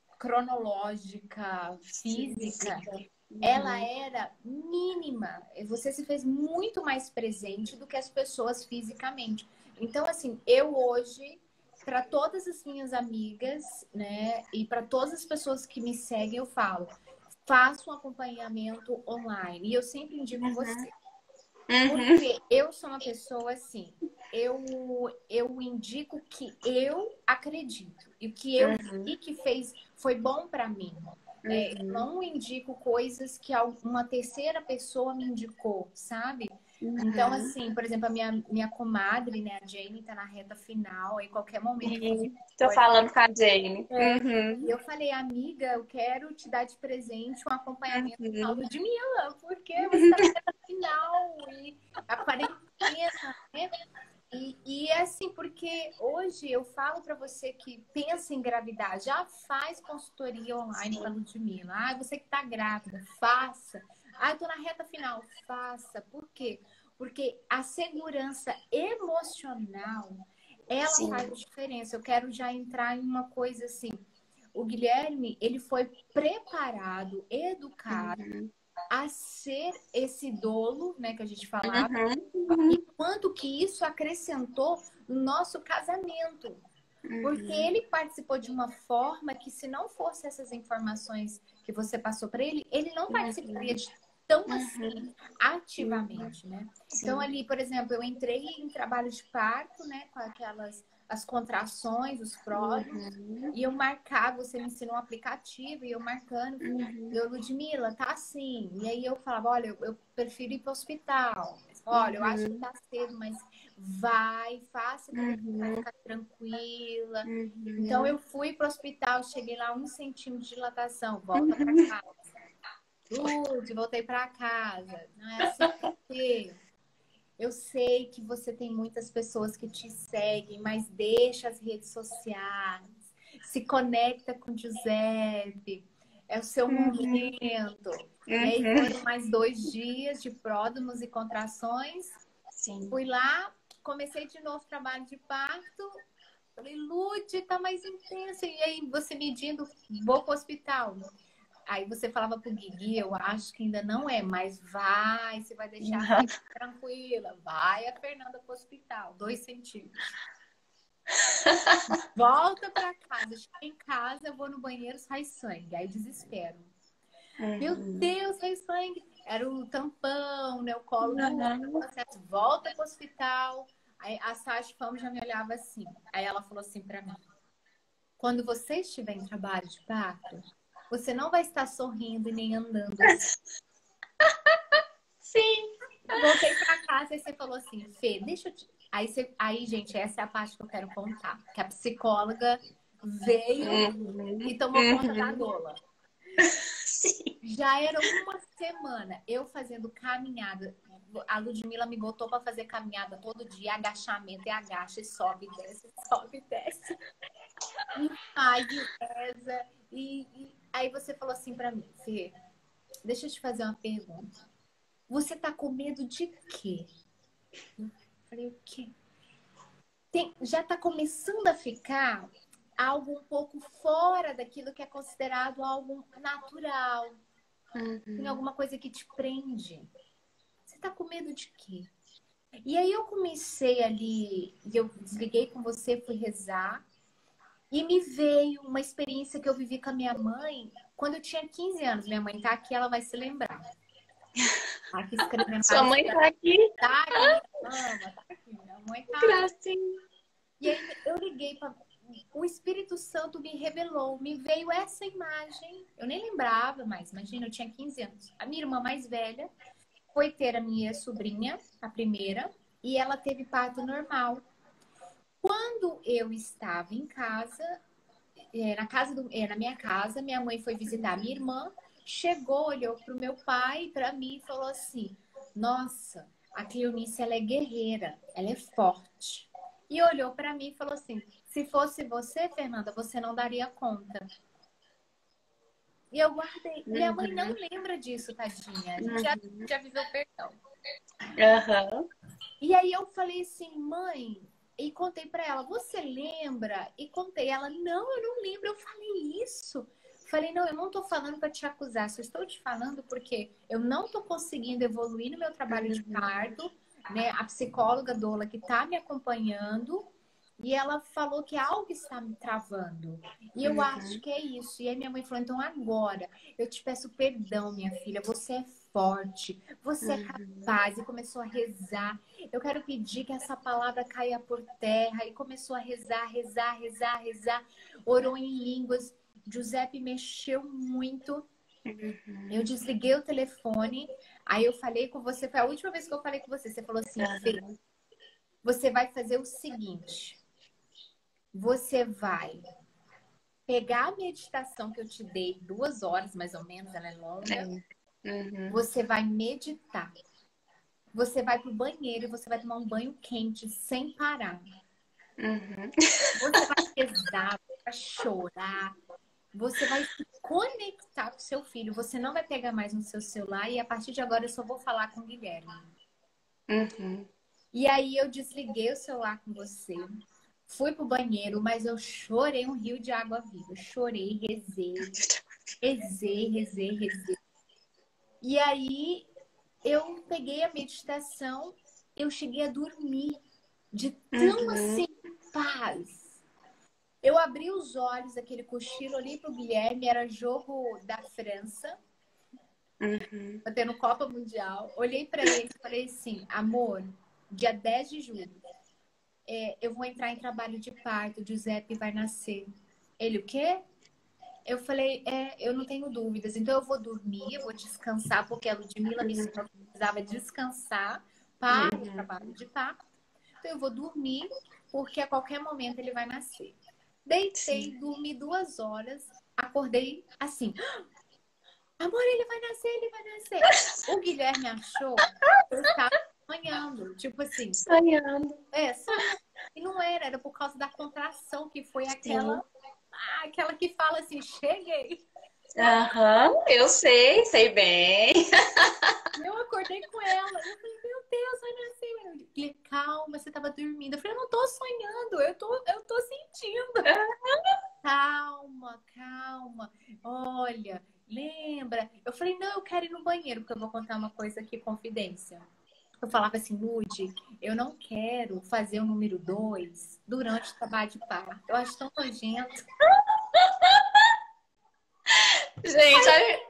cronológica, física, Física. ela Uhum, era mínima. Você se fez muito mais presente do que as pessoas fisicamente. Então, assim, eu hoje, para todas as minhas amigas, né, e para todas as pessoas que me seguem, eu falo, faço um acompanhamento online. E eu sempre indico uhum, você. uhum, Porque eu sou uma pessoa assim, eu, eu indico que eu acredito. E o que eu uhum, vi que fez foi bom para mim. É, eu uhum, não indico coisas que uma terceira pessoa me indicou, sabe? Então, uhum. assim, por exemplo, a minha, minha comadre, né, a Jane, tá na reta final, em qualquer momento, inclusive, Sim, tô pode. falando com a Jane. É, e Uhum, eu falei, amiga, eu quero te dar de presente um acompanhamento da uhum, Ludmilla, porque você está na reta final e a quarentena, né? E, e é assim, porque hoje eu falo para você que pensa em engravidar, já faz consultoria online com a sim. Ludmilla. Ah, você que está grávida, faça. Ah, eu tô na reta final, faça. Por quê? Porque a segurança emocional, ela faz Sim. diferença. Eu quero já entrar em uma coisa assim. O Guilherme, ele foi preparado, educado Uhum, a ser esse dolo, né, que a gente falava, uhum, e uhum, quanto que isso acrescentou no nosso casamento. Porque uhum, ele participou de uma forma que, se não fosse essas informações que você passou para ele, ele não participaria uhum, de tão assim uhum, uhum. ativamente, né? Então, Sim. ali, por exemplo, eu entrei em trabalho de parto, né, com aquelas as contrações, os pródromos, Uhum, e eu marcava, você me ensinou um aplicativo, e eu marcando, uhum, eu, Ludmilla, tá assim. E aí eu falava, olha, eu, eu prefiro ir para o hospital. Olha, eu acho que uhum, tá cedo, mas vai, faça que você vai uhum, ficar tranquila. Então uhum, eu fui para o hospital, cheguei lá um centímetro de dilatação, volta para uhum. casa. Lud, voltei para casa. Não é assim porque eu sei que você tem muitas pessoas que te seguem, mas deixa as redes sociais, se conecta com o Giuseppe, é o seu Uhum, momento. E aí uhum. foram mais dois dias de pródromos e contrações. Sim. Fui lá, comecei de novo trabalho de parto. Falei, Lud, tá mais intenso. E aí você medindo, vou pro hospital. Aí você falava pro Guigui, eu acho que ainda não é, mas vai, você vai deixar a Fê tranquila. Vai a Fernanda pro hospital, dois centímetros. Volta pra casa. Chega em casa, eu vou no banheiro, sai sangue. Aí desespero. Meu Uhum. Deus, sai sangue. Era o tampão, né? O colo do Uhum. processo. Volta pro hospital. Aí a Sasha Fama já me olhava assim. Aí ela falou assim pra mim: quando você estiver em trabalho de parto, você não vai estar sorrindo e nem andando assim. Sim. Voltei pra casa e você falou assim, Fê, deixa eu te... Aí, você... Aí, gente, essa é a parte que eu quero contar. Que a psicóloga veio Uhum. e tomou conta da Uhum. doula. Sim. Já era uma semana eu fazendo caminhada. A Ludmilla me botou para fazer caminhada todo dia, agachamento e agacha, e sobe e desce, sobe e desce. E faz e reza. E, e... Aí você falou assim para mim, Fê, deixa eu te fazer uma pergunta. Você tá com medo de quê? Eu falei, o quê? Tem, já está começando a ficar algo um pouco fora daquilo que é considerado algo natural. Tem Uhum. alguma coisa que te prende. Você está com medo de quê? E aí eu comecei ali, e eu desliguei com você, fui rezar, e me veio uma experiência que eu vivi com a minha mãe quando eu tinha quinze anos. Minha mãe tá aqui, ela vai se lembrar. Tá aqui escrevendo Sua vários. mãe tá aqui? Tá aqui, me ama, tá aqui. Minha mãe tá. Gracinha. E aí eu liguei para o Espírito Santo me revelou, me veio essa imagem. Eu nem lembrava mais, imagina, eu tinha quinze anos. A minha irmã mais velha foi ter a minha sobrinha, a primeira, e ela teve parto normal. Quando eu estava em casa, na casa do, na minha casa, minha mãe foi visitar a minha irmã, chegou, olhou para o meu pai, para mim e falou assim: nossa, a Cleonice ela é guerreira, ela é forte. E olhou para mim e falou assim: se fosse você, Fernanda, você não daria conta. E eu guardei. Minha mãe não Uhum. lembra disso, tadinha. A gente já, Uhum. já viveu perdão. Aham. E aí eu falei assim, mãe, e contei para ela, você lembra? E contei. Ela, não, eu não lembro. Eu falei isso. Falei, não, eu não tô falando para te acusar, só estou te falando porque eu não tô conseguindo evoluir no meu trabalho de Uhum. parto, né? A psicóloga Dola que tá me acompanhando, e ela falou que algo está me travando. E eu acho Uhum. que é isso. E aí minha mãe falou, então agora eu te peço perdão, minha filha, você é forte, você é Uhum. capaz. E começou a rezar. Eu quero pedir que essa palavra caia por terra. E começou a rezar, rezar, rezar, rezar. Orou em línguas. Giuseppe mexeu muito. Eu Uhum. desliguei o telefone. Aí eu falei com você. Foi a última vez que eu falei com você. Você falou assim, Fê, Aham. você vai fazer o seguinte. Você vai pegar a meditação que eu te dei, duas horas mais ou menos, ela é longa. É. Uhum. Você vai meditar. Você vai pro banheiro e você vai tomar um banho quente sem parar. Uhum. Você vai rezar, vai chorar, você vai se conectar com seu filho. Você não vai pegar mais no seu celular e a partir de agora eu só vou falar com o Guilherme. Uhum. E aí eu desliguei o celular com você, fui pro banheiro, mas eu chorei um rio de água viva. Chorei, rezei, rezei, rezei, rezei. E aí eu peguei a meditação, eu cheguei a dormir de tão Uhum. assim paz. Eu abri os olhos, aquele cochilo, olhei pro Guilherme, era jogo da França, Uhum. tendo Copa Mundial. Olhei para ele e falei assim, amor, dia dez de julho, é, eu vou entrar em trabalho de parto, o Giuseppe vai nascer. Ele, o quê? Eu falei, é, eu não tenho dúvidas, então eu vou dormir, eu vou descansar, porque a Ludmilla me ensinou que eu precisava descansar para o Uhum. trabalho de parto. Então eu vou dormir, porque a qualquer momento ele vai nascer. Deitei, Sim. dormi duas horas, acordei assim. Amor, ele vai nascer, ele vai nascer. O Guilherme achou que eu estava sonhando. Tipo assim, Sonhando. é, sonhando. E não era, era por causa da contração, que foi Sim. aquela, ah, aquela que fala assim, cheguei. Aham, eu sei, sei bem. Eu acordei com ela. Eu falei, meu Deus, vai nascer. Eu falei, calma, você tava dormindo. Eu falei, eu não tô sonhando, eu tô, eu tô sentindo. Calma, calma. Olha, lembra? Eu falei, não, eu quero ir no banheiro, porque eu vou contar uma coisa aqui, confidência. Eu falava assim, Lude, eu não quero fazer o número dois durante o trabalho de parto. Eu acho tão nojento. Gente, olha.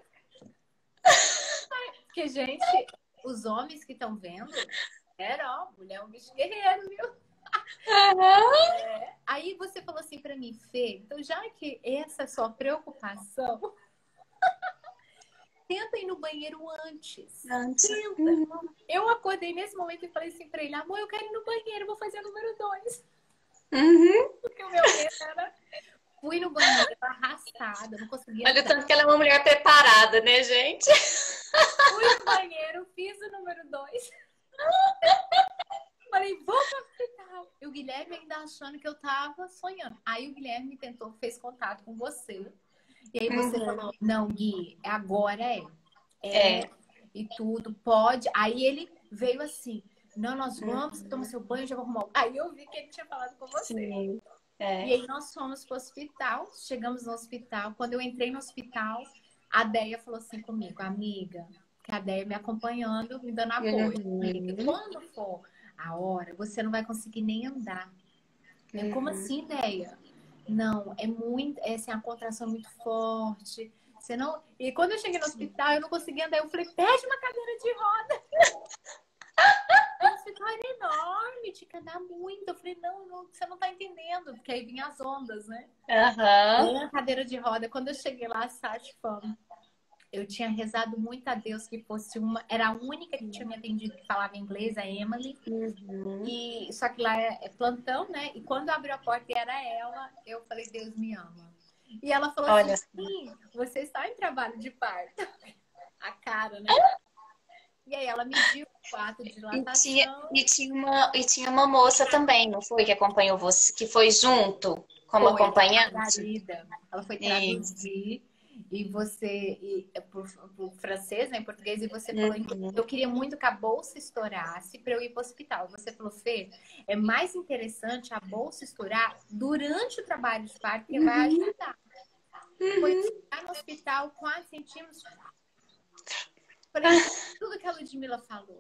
Porque, gente, os homens que estão vendo, era, ó, mulher é um bicho guerreiro, viu? Aham. É. Aí você falou assim pra mim, Fê, então já que essa é a sua preocupação, tenta ir no banheiro antes. Antes. Tenta. Uhum. Eu acordei nesse momento e falei assim pra ele, amor, eu quero ir no banheiro, vou fazer o número dois. Uhum. Porque o meu medo era... Fui no banheiro arrastada, não conseguia Olha o andar. tanto que ela é uma mulher preparada, né, gente? Fui no banheiro, fiz o número dois. Falei, vou pro hospital. E o Guilherme ainda achando que eu tava sonhando. Aí o Guilherme tentou, fez contato com você. E aí você Uhum. falou, não, Gui, agora é. É, É. e tudo, pode. Aí ele veio assim, não, nós vamos, toma seu banho, já vou arrumar. Aí eu vi que ele tinha falado com você. Sim. E É. aí nós fomos pro hospital, chegamos no hospital. Quando eu entrei no hospital, a Deia falou assim comigo, amiga, que a Deia me acompanhando, me dando apoio. Amiga, Uhum. quando for a hora, você não vai conseguir nem andar. Eu, como Uhum. assim, Deia? Não, é muito, é assim, a contração é muito forte. Você não... E quando eu cheguei no hospital, eu não conseguia andar. Eu falei, pede uma cadeira de roda. E o hospital era enorme, tinha que andar muito. Eu falei, não, não, você não tá entendendo. Porque aí vinham as ondas, né? Aham. Era a cadeira de roda. Quando eu cheguei lá, a Sati falou, eu tinha rezado muito a Deus que fosse uma... Era a única que tinha me atendido que falava inglês, a Emily. Uhum. E, só que lá é, é plantão, né? E quando abriu a porta e era ela, eu falei, Deus me ama. E ela falou assim, Olha só. sim, você está em trabalho de parto. A cara, né? E aí ela mediu o ato de E tinha, dilatação. e tinha uma, e tinha uma moça também, não foi? Que acompanhou você, que foi junto como Foi, a acompanhante? Margarida. Ela foi Isso. traduzir. E você, e, é por, por francês, né, em português, e você falou, Uhum. eu queria muito que a bolsa estourasse para eu ir para o hospital. Você falou, Fê, é mais interessante a bolsa estourar durante o trabalho de parto, porque vai Uhum. ajudar. Foi chegar no hospital, quatro centímetros. Falei, tudo que a Ludmilla falou.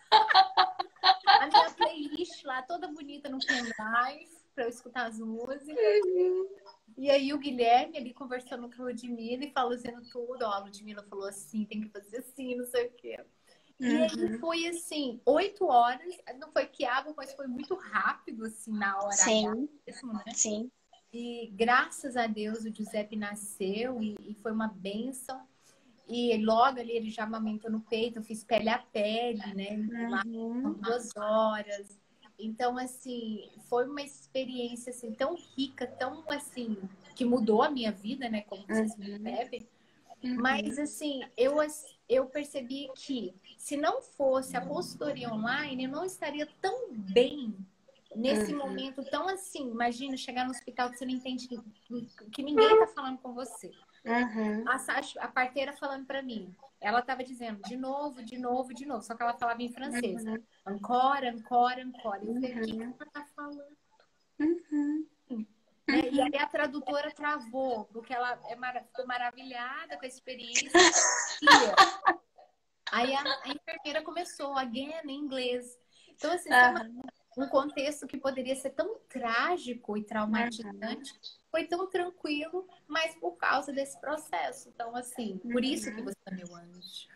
A minha playlist lá, toda bonita no pendrive, para eu escutar as músicas. E aí o Guilherme ali conversando com a Ludmilla e falando tudo. Ó, a Ludmilla falou assim, tem que fazer assim, não sei o quê. E aí Uhum. foi assim, oito horas, não foi quiabo, mas foi muito rápido, assim, na hora H Sim, mesmo, né? sim. E graças a Deus o Giuseppe nasceu e, e foi uma bênção. E logo ali ele já amamentou no peito, eu fiz pele a pele, né? Lá com Uhum. duas horas. Então, assim, foi uma experiência assim, tão rica, tão assim, que mudou a minha vida, né? Como vocês Uhum. percebem. Uhum. Mas, assim, eu, eu percebi que se não fosse a consultoria online, eu não estaria tão bem nesse Uhum. momento tão assim. Imagina chegar no hospital que você não entende, que, que ninguém tá falando com você. Uhum. A, Sasha, a parteira falando para mim, ela estava dizendo de novo, de novo, de novo, só que ela falava em francês. Uhum. Encore, encore, encore. Eu falei, o que, que Uhum. ela tá falando? Uhum. Né? E Uhum. aí a tradutora travou, porque ela é mar... ficou maravilhada com a experiência. E aí a, a enfermeira começou, again, em inglês. Então, assim, você Aham. um contexto que poderia ser tão trágico e Uhum. traumatizante, foi tão tranquilo, mas por causa desse processo. Então, assim, por isso que Uhum. você é meu anjo.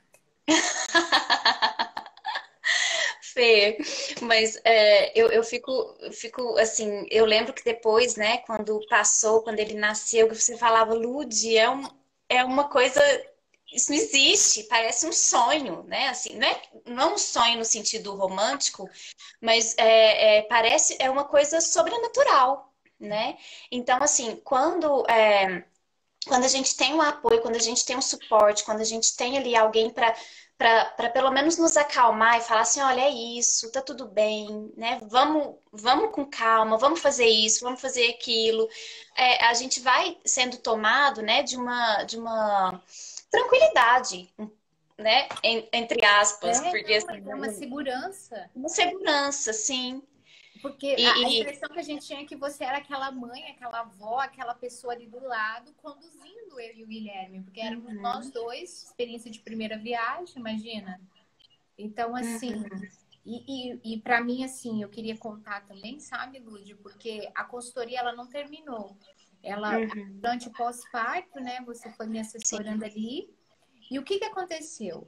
Fê, mas é, eu, eu fico, eu fico assim, eu lembro que depois, né, quando passou, quando ele nasceu, que você falava, Lud, é, um, é uma coisa, isso não existe, parece um sonho, né, assim, não é, não um sonho no sentido romântico, mas é, é, parece, é uma coisa sobrenatural, né, então, assim, quando... É, quando a gente tem um apoio, quando a gente tem um suporte, quando a gente tem ali alguém para para pelo menos nos acalmar e falar assim, olha, é isso, tá tudo bem, né? Vamos, vamos com calma, vamos fazer isso, vamos fazer aquilo. É, a gente vai sendo tomado, né, de uma, de uma tranquilidade, né? En- entre aspas, É, porque não, assim, é uma segurança. uma segurança, sim. Porque a, a E, e- impressão que a gente tinha é que você era aquela mãe, aquela avó, aquela pessoa ali do lado, conduzindo eu e o Guilherme, porque éramos nós Uhum, dois, experiência de primeira viagem, imagina. Então, assim, uhum, e, e, e para mim, assim, eu queria contar também, sabe, Lúdia, porque a consultoria, ela não terminou. Ela, uhum, durante o pós-parto, né, você foi me assessorando sim. ali, e o que que aconteceu?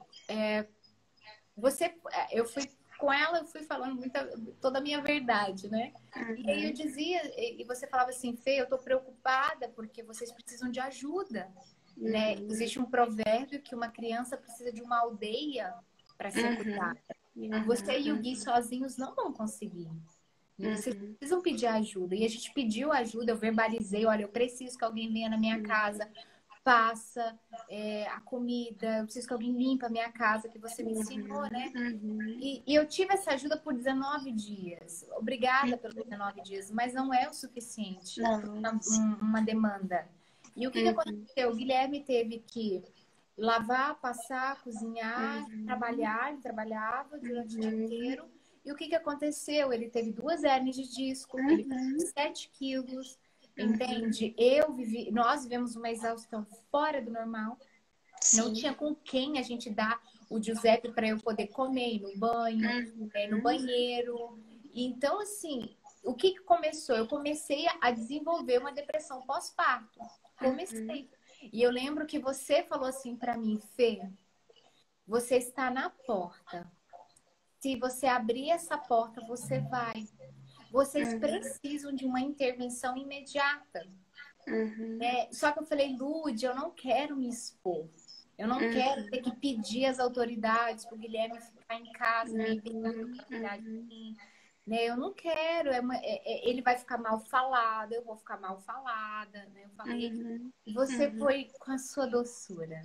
Você, eu fui com ela, eu fui falando muita, toda a minha verdade, né? E aí eu Uhum, dizia, e você falava assim, Fê, eu tô preocupada porque vocês precisam de ajuda, né? uhum, Existe um provérbio que uma criança precisa de uma aldeia para ser uhum, cuidada. Você e o Gui uhum, sozinhos não vão conseguir. E vocês uhum, precisam pedir ajuda. E a gente pediu ajuda, eu verbalizei, olha, eu preciso que alguém venha na minha casa, passa é, a comida, eu preciso que alguém limpe a minha casa, que você me ensinou, uhum, né? uhum, E, e eu tive essa ajuda por dezenove dias. Obrigada pelos uhum. dezenove dias, mas não é o suficiente Não, para sim. uma demanda. E o que, que Uhum, aconteceu? O Guilherme teve que lavar, passar, cozinhar, uhum, trabalhar. Ele trabalhava durante o dia uhum, inteiro. E o que, que aconteceu? Ele teve duas hérnias de disco, ele uhum, perdeu sete quilos, uhum. entende? Eu vivi, nós vivemos uma exaustão fora do normal. Não Sim. tinha com quem a gente dar o Giuseppe para eu poder comer, ir no banho, é, no Uhum, banheiro. Então, assim, o que, que começou? Eu comecei a desenvolver uma depressão pós-parto. uhum, Comecei. E eu lembro que você falou assim para mim, Fê, você está na porta. Se você abrir essa porta, você vai. Vocês uhum, precisam de uma intervenção imediata. uhum, É, só que eu falei, Lude, eu não quero me expor. Eu não quero ter uhum, que pedir às autoridades para o Guilherme ficar em casa, me evitando uhum, cuidar de uhum, mim. Né? Eu não quero. É uma- é- é- ele vai ficar mal falado, eu vou ficar mal falada. Né? Eu falei, uhum, e você uhum, foi com a sua doçura.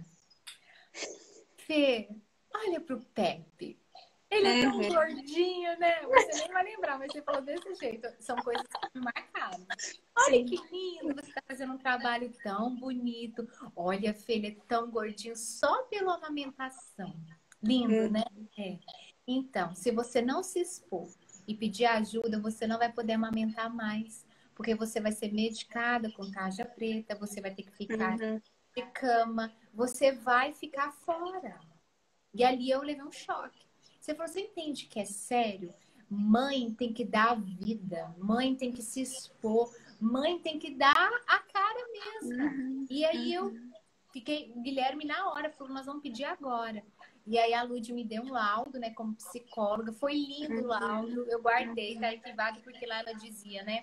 Fê, olha pro Pepe. Ele é tão uhum. gordinho, né? Você nem vai lembrar, mas você falou desse jeito. São coisas que me marcaram. Olha Sim. que lindo, você está fazendo um trabalho tão bonito. Olha, Fê, ele é tão gordinho só pela amamentação. Lindo, né? Uhum, É. Então, se você não se expor e pedir ajuda, você não vai poder amamentar mais. Porque você vai ser medicada com tarja preta, você vai ter que ficar uhum, de cama, você vai ficar fora. E ali eu levei um choque. Você falou, você entende que é sério? Mãe tem que dar a vida, mãe tem que se expor, mãe tem que dar a cara mesmo. uhum, E aí eu uhum, fiquei, o Guilherme na hora falou, nós vamos pedir agora. E aí a Lud me deu um laudo, né, como psicóloga. Foi lindo o laudo, eu guardei, tá arquivado, porque lá ela dizia, né?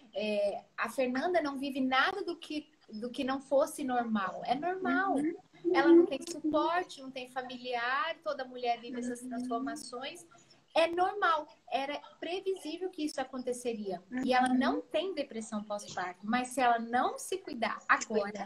É, a Fernanda não vive nada do que, do que não fosse normal. É normal. uhum, Ela não uhum, tem suporte, não tem familiar, toda mulher vive essas transformações. É normal, era previsível que isso aconteceria. E ela não uhum. tem depressão pós-parto, mas se ela não se cuidar agora, Cuidado.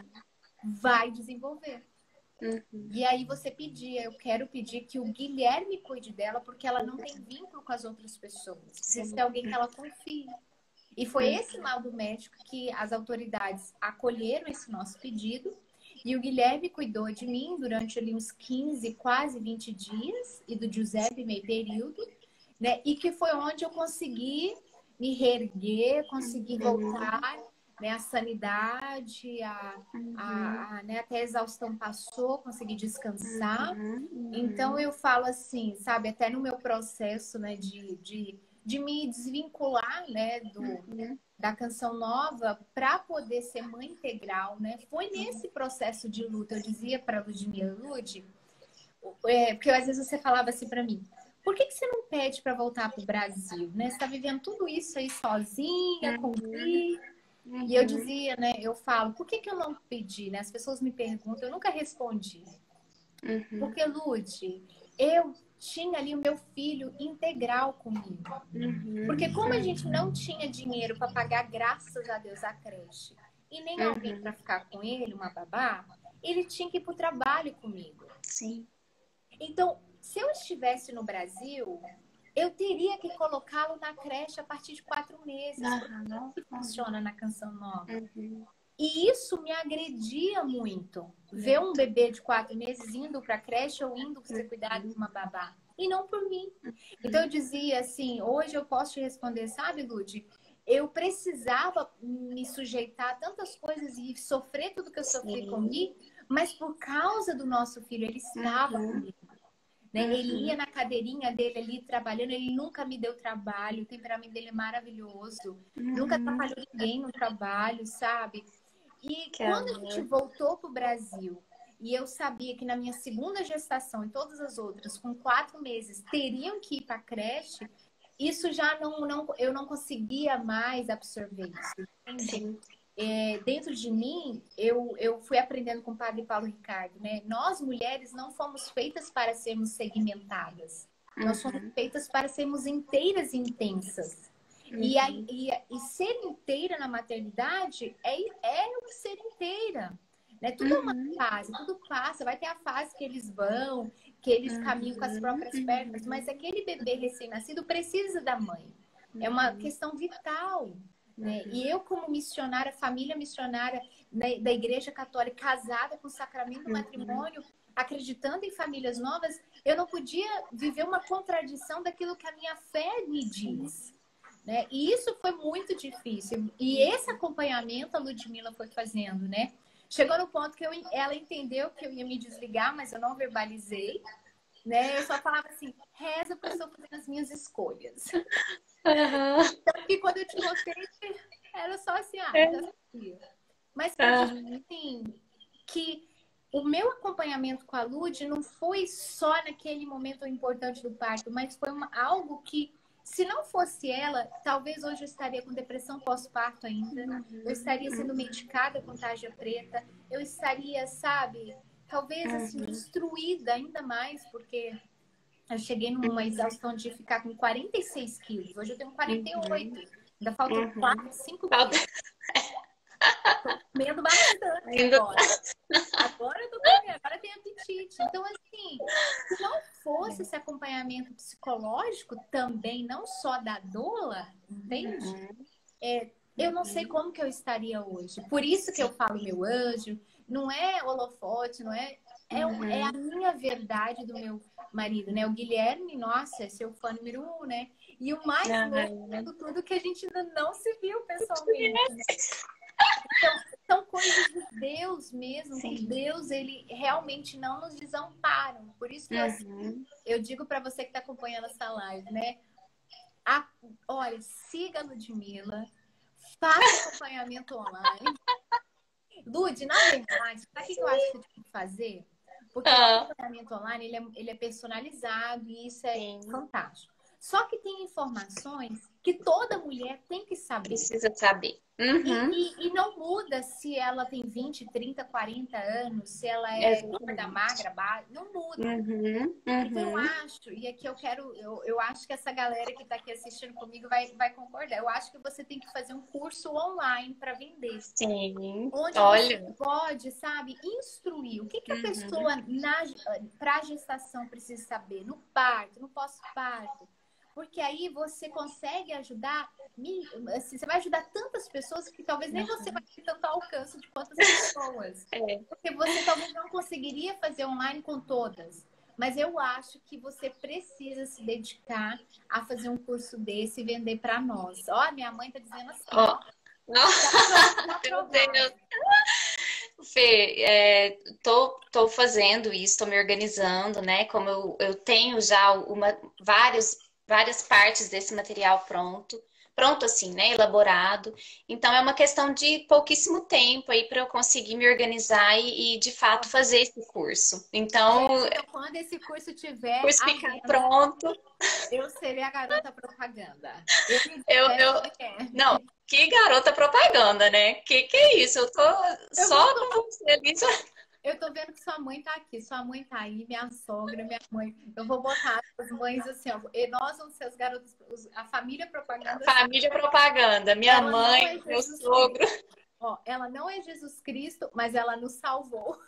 vai desenvolver. Uhum, E aí você pedia, eu quero pedir que o Guilherme cuide dela, porque ela não tem vínculo com as outras pessoas. Precisa ser sim. alguém que ela confie. E foi esse Uhum, laudo médico que as autoridades acolheram esse nosso pedido. E o Guilherme cuidou de mim durante ali uns quinze, quase vinte dias, e do Giuseppe meio período, né? E que foi onde eu consegui me reerguer, consegui uhum, voltar, né? A sanidade, a, uhum, a, a né? Até a exaustão passou, consegui descansar. uhum, Então uhum, eu falo assim, sabe, até no meu processo, né, de, de, de me desvincular, né, do, uhum, da canção nova para poder ser mãe integral, né? Foi nesse processo de luta. Eu dizia para a Ludmilla, Lud, é, porque às vezes você falava assim para mim, por que, que você não pede para voltar para o Brasil, né? Você está vivendo tudo isso aí sozinha, com o uhum, Gui. E eu uhum, dizia, né? Eu falo, por que, que eu não pedi, né? As pessoas me perguntam, eu nunca respondi. uhum, Porque, Lud, eu tinha ali o meu filho integral comigo. uhum, Porque como a gente não tinha dinheiro para pagar, graças a Deus, a creche, e nem alguém Uhum. para ficar com ele, uma babá, ele tinha que ir para o trabalho comigo. Sim. Então, se eu estivesse no Brasil, eu teria que colocá-lo na creche a partir de quatro meses. Aham. Porque funciona na Canção Nova. Uhum. E isso me agredia muito. Ver um bebê de quatro meses indo para a creche ou indo ser cuidado de uma babá. E não por mim. Então eu dizia assim, hoje eu posso te responder, sabe, Lud? Eu precisava me sujeitar a tantas coisas e sofrer tudo que eu sofri Sim. comigo, mas por causa do nosso filho, ele estava Uhum. comigo. Né? Uhum. Ele ia na cadeirinha dele ali trabalhando, ele nunca me deu trabalho, o temperamento dele é maravilhoso, Uhum. nunca atrapalhou ninguém no trabalho, sabe? E Que quando a amor. gente voltou para o Brasil e eu sabia que na minha segunda gestação e todas as outras, com quatro meses, teriam que ir para a creche, isso já não, não, eu não conseguia mais absorver isso, entende? Sim. É, dentro de mim, eu, eu fui aprendendo com o padre Paulo Ricardo, né? Nós, mulheres, não fomos feitas para sermos segmentadas. Nós fomos Uhum. feitas para sermos inteiras e intensas. E, a, Uhum. e, e ser inteira na maternidade é, é o ser inteira. Né? Tudo é uma Uhum. fase, tudo passa. Vai ter a fase que eles vão, que eles caminham com as próprias pernas, Uhum. mas aquele bebê recém-nascido precisa da mãe. É uma questão vital. Né? Uhum. E eu, como missionária, família missionária né, da Igreja Católica, casada com o sacramento do matrimônio, acreditando em famílias novas, eu não podia viver uma contradição daquilo que a minha fé me diz. Né? E isso foi muito difícil. E esse acompanhamento a Ludmila foi fazendo, né? Chegou no ponto que eu, ela entendeu que eu ia me desligar, mas eu não verbalizei. Né? Eu só falava assim, reza para eu estar fazendo as minhas escolhas. Uhum. Então, que quando eu te contei, era só assim, ah, já sabia. Mas para dizer assim, que o meu acompanhamento com a Lud não foi só naquele momento importante do parto, mas foi uma, algo que, se não fosse ela, talvez hoje eu estaria com depressão pós-parto ainda, eu estaria sendo medicada com tarja preta, eu estaria, sabe, talvez assim, destruída ainda mais, porque eu cheguei numa exaustão de ficar com quarenta e seis quilos. Hoje eu tenho quarenta e oito. Ainda faltam Uhum. quatro, cinco Falta- quilos. Tô comendo bastante Ainda agora. Agora eu tô comendo, agora tem apetite. Então, assim, se não fosse esse acompanhamento psicológico também, não só da doula, entende? É, eu não sei como que eu estaria hoje. Por isso que eu falo meu anjo, não é holofote, não é... É, um- é a minha verdade do meu marido, né? O Guilherme, nossa, é seu fã número um, né? E o mais louco de tudo que a gente ainda não se viu pessoalmente. Então, são coisas de Deus mesmo, que Sim. Deus, ele realmente não nos desampara. Por isso que eu, Uhum. eu digo para você que está acompanhando essa live, né? A, olha, siga a Ludmila, faça acompanhamento online. Lud, na verdade, sabe o que eu acho que eu tenho que fazer? Porque o Ah, acompanhamento online, ele é, ele é personalizado e isso é sim. fantástico. Só que tem informações que toda mulher tem que saber. Precisa saber. E, Uhum. e, e não muda se ela tem vinte, trinta, quarenta anos, se ela é gorda, Exatamente. magra, baixa, não muda. Uhum. Então eu Uhum. acho, e aqui eu quero, eu, eu acho que essa galera que está aqui assistindo comigo vai, vai concordar. Eu acho que você tem que fazer um curso online para vender. Sim. Onde você Olha. pode, sabe, instruir o que, que a Uhum. pessoa para a gestação precisa saber, no parto, no pós-parto. Porque aí você consegue ajudar, assim, você vai ajudar tantas pessoas que talvez nem você vai ter tanto alcance de quantas pessoas. É. Porque você talvez não conseguiria fazer online com todas. Mas eu acho que você precisa se dedicar a fazer um curso desse e vender para nós. Ó, minha mãe tá dizendo assim, Ó. ó. Tá Meu aprovado. Deus. Fê, é, tô, tô fazendo isso, tô me organizando, né? Como eu, eu tenho já uma, vários, várias partes desse material pronto, pronto assim, né? Elaborado. Então é uma questão de pouquíssimo tempo aí para eu conseguir me organizar e, e, de fato fazer esse curso. Então, Gente, então quando esse curso o tiver curso à ficar venda, pronto, eu serei a garota propaganda. Eu me eu, disser eu, que é. não, que garota propaganda, né? Que que é isso? Eu tô Eu vou só com você ali. Só... Eu tô vendo que sua mãe tá aqui, sua mãe tá aí, minha sogra, minha mãe. Eu vou botar as mães assim, ó. E nós vamos ser os garotos, os- a família propaganda. Família propaganda, minha Ela não mãe, é meu Jesus sogro. Cristo. Ó, ela não é Jesus Cristo, mas ela nos salvou.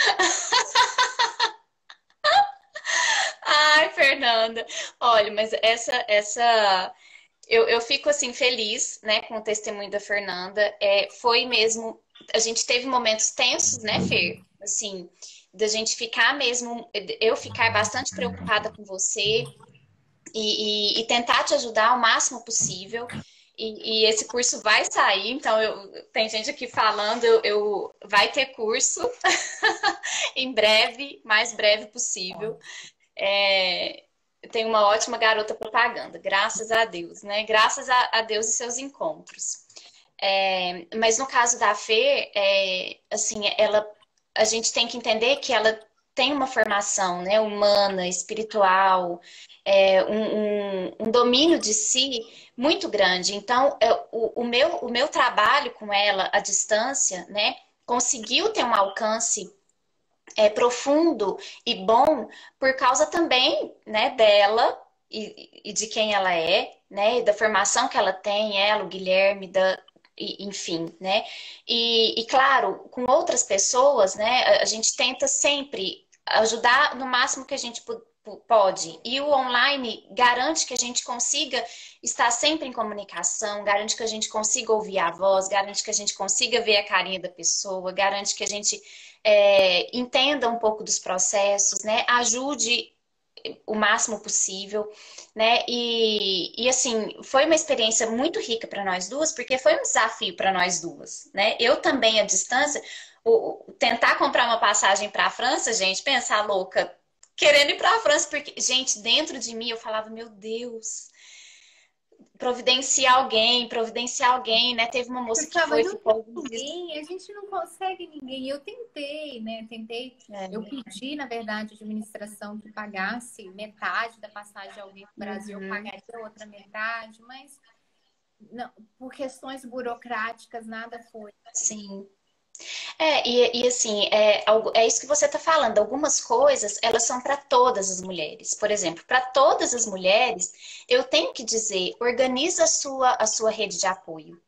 Ai, Fernanda, olha, mas essa, essa, eu, eu fico assim feliz, né, com o testemunho da Fernanda. É, foi mesmo, a gente teve momentos tensos, né, Fer? Assim, da gente ficar mesmo, eu ficar bastante preocupada com você e, e, e tentar te ajudar o máximo possível. E, e esse curso vai sair, então eu, tem gente aqui falando, eu, eu vai ter curso em breve, mais breve possível. É, tem uma ótima garota propaganda, graças a Deus, né? Graças a, a Deus e seus encontros. É, mas no caso da Fê, é, assim, ela, a gente tem que entender que ela tem uma formação, né, humana, espiritual, é, um, um, um domínio de si muito grande. Então, é, o, o meu, o meu trabalho com ela à distância, né, conseguiu ter um alcance é, profundo e bom por causa também, né, dela e, e de quem ela é, né, e da formação que ela tem, ela, o Guilherme, da, e, enfim, né, e, e claro, com outras pessoas, né, a, a gente tenta sempre ajudar no máximo que a gente pu- pu- pode. E o online garante que a gente consiga estar sempre em comunicação, garante que a gente consiga ouvir a voz, garante que a gente consiga ver a carinha da pessoa, garante que a gente é, entenda um pouco dos processos, né? Ajude o máximo possível, né? E, e assim, foi uma experiência muito rica para nós duas, porque foi um desafio para nós duas, né? Eu também à distância, o, o- tentar comprar uma passagem para a França, gente, pensar louca, querendo ir para a França, porque, gente, dentro de mim eu falava, meu Deus, providenciar alguém, providenciar alguém, né? Teve uma moça que Pensava, foi, não tem ficou alguns dias. ninguém, a gente não consegue ninguém. Eu tentei, né? Tentei, eu É, pedi, na verdade, a administração que pagasse metade da passagem de alguém do Brasil, eu uhum, pagaria a outra metade, mas não, por questões burocráticas, nada foi. sim. É, e, e assim, é, algo- é isso que você está falando. Algumas coisas, elas são para todas as mulheres. Por exemplo, para todas as mulheres, eu tenho que dizer, organiza a sua, a sua rede de apoio.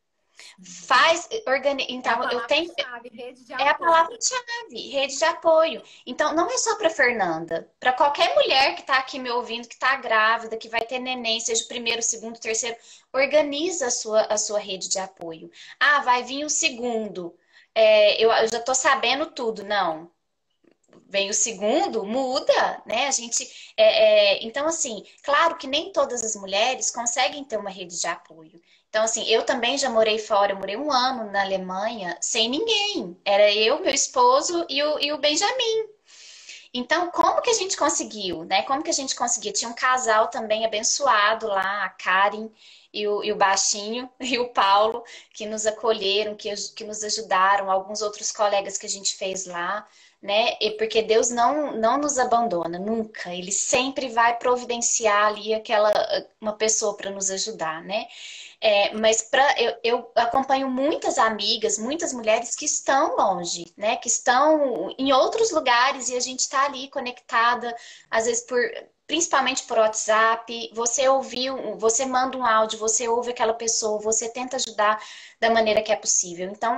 Faz, organi... É a Então, eu tenho, palavra-chave, rede de é a apoio. palavra-chave, rede de apoio. Então, não é só para Fernanda, para qualquer mulher que está aqui me ouvindo, que está grávida, que vai ter neném, seja o primeiro, segundo, terceiro, organiza a sua, a sua rede de apoio. Ah, vai vir o segundo. É, eu, eu já estou sabendo tudo. Não, vem o segundo, muda, né? A gente, é, é, então assim, claro que nem todas as mulheres conseguem ter uma rede de apoio. Então assim, eu também já morei fora, eu morei um ano na Alemanha sem ninguém. Era eu, meu esposo e o, e o Benjamin. Então, como que a gente conseguiu, né? Como que a gente conseguiu? Tinha um casal também abençoado lá, a Karen e o, e o Baixinho e o Paulo, que nos acolheram, que, que nos ajudaram, alguns outros colegas que a gente fez lá, né? E porque Deus não, não nos abandona, nunca. Ele sempre vai providenciar ali aquela uma pessoa para nos ajudar, né? É, mas pra, eu, eu acompanho muitas amigas, muitas mulheres que estão longe, né? Que estão em outros lugares e a gente está ali conectada, às vezes por, principalmente por WhatsApp. Você ouviu, você manda um áudio, você ouve aquela pessoa, você tenta ajudar da maneira que é possível. Então,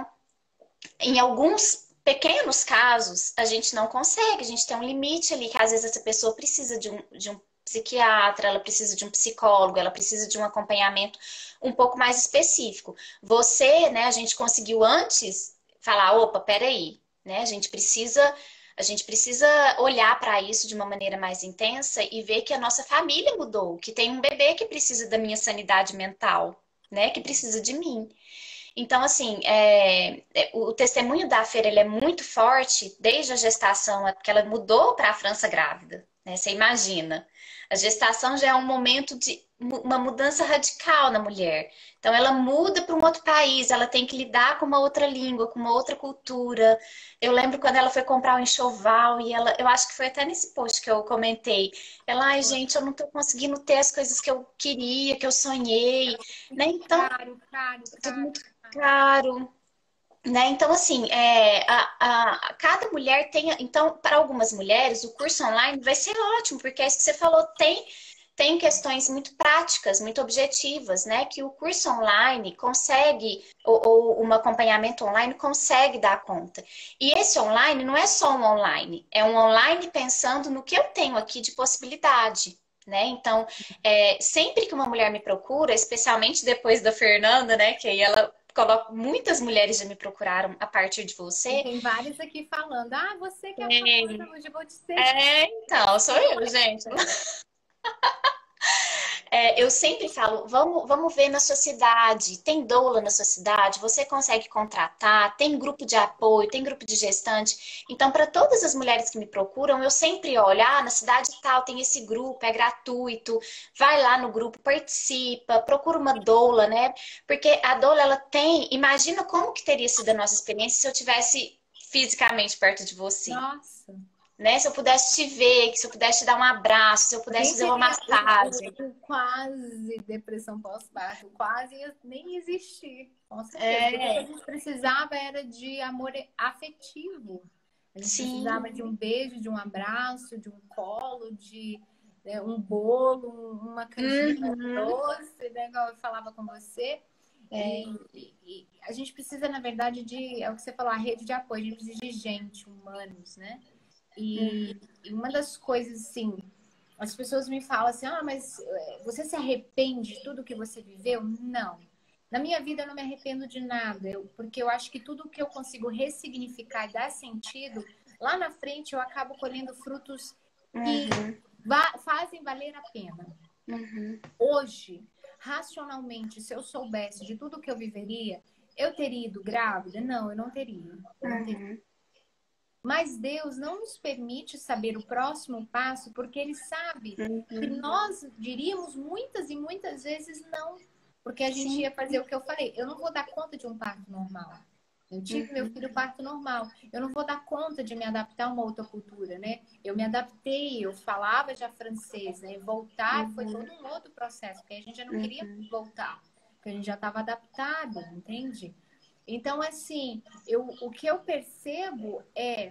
em alguns pequenos casos, a gente não consegue, a gente tem um limite ali, que às vezes essa pessoa precisa de um, de um psiquiatra, ela precisa de um psicólogo, ela precisa de um acompanhamento um pouco mais específico. Você, né, a gente conseguiu antes falar, opa, peraí, né, a gente precisa, a gente precisa olhar para isso de uma maneira mais intensa e ver que a nossa família mudou, que tem um bebê que precisa da minha sanidade mental, né, que precisa de mim. Então, assim, é, é, o testemunho da Feira ele é muito forte desde a gestação, é porque ela mudou para a França grávida, né? Você imagina. A gestação já é um momento de mu- uma mudança radical na mulher. Então, ela muda para um outro país, ela tem que lidar com uma outra língua, com uma outra cultura. Eu lembro quando ela foi comprar o enxoval e ela, eu acho que foi até nesse post que eu comentei. Ela, ai, gente, eu não estou conseguindo ter as coisas que eu queria, que eu sonhei, né? Então, Caro, caro, tudo caro. muito caro, né? Então, assim, é, a, a- cada mulher tem. Então, para algumas mulheres, o curso online vai ser ótimo, porque é isso que você falou, tem. tem questões muito práticas, muito objetivas, né? Que o curso online consegue, ou, ou um acompanhamento online consegue dar conta. E esse online não é só um online, é um online pensando no que eu tenho aqui de possibilidade. Né? Então, é, sempre que uma mulher me procura, especialmente depois da Fernanda, né? Que aí ela coloca, muitas mulheres já me procuraram a partir de E você. tem várias aqui falando, ah, você que é a É, famosa, hoje eu vou te ser. é, então, sou eu, gente. É, eu sempre falo, vamos, vamos ver na sua cidade, tem doula na sua cidade, você consegue contratar, tem grupo de apoio, tem grupo de gestante. Então, para todas as mulheres que me procuram, eu sempre olho, ah, na cidade tal tem esse grupo, é gratuito, vai lá no grupo, participa, procura uma doula, né? Porque a doula, ela tem, imagina como que teria sido a nossa experiência se eu tivesse fisicamente perto de você. Nossa. Né? Se eu pudesse te ver, se eu pudesse te dar um abraço, se eu pudesse Nem fazer uma teria massagem. o, o, o quase depressão pós-parto, quase ia nem existir, com certeza. Porque o que a É, gente precisava era de amor afetivo. A gente sim. precisava de um beijo, de um abraço, de um colo, de né, um bolo, um- uma canjica Uhum. doce, né, igual eu falava com você. É. E, e- e a gente precisa, na verdade, de, é o que você falou, a rede de apoio, a gente precisa de gente, humanos, né? E, Uhum. e uma das coisas, assim, as pessoas me falam assim, ah, mas eh, você se arrepende de tudo que você viveu? Não. Na minha vida eu não me arrependo de nada, eu, porque eu acho que tudo que eu consigo ressignificar e dar sentido, lá na frente eu acabo colhendo frutos que Uhum. va- fazem valer a pena. Uhum. Hoje, racionalmente, se eu soubesse de tudo que eu viveria, eu teria ido grávida? Não, eu não teria. Eu não teria. Uhum. Mas Deus não nos permite saber o próximo passo, porque Ele sabe que Uhum. nós diríamos muitas e muitas vezes não. Porque a gente Sim. ia fazer o que eu falei. Eu não vou dar conta de um parto normal. Eu tive meu Uhum. filho parto normal. Eu não vou dar conta de me adaptar a uma outra cultura, né? Eu me adaptei, eu falava já francês, né? Voltar foi todo Uhum. um outro processo, porque a gente já não queria Uhum. voltar, porque a gente já estava adaptado, entende? Então, assim, eu, o que eu percebo é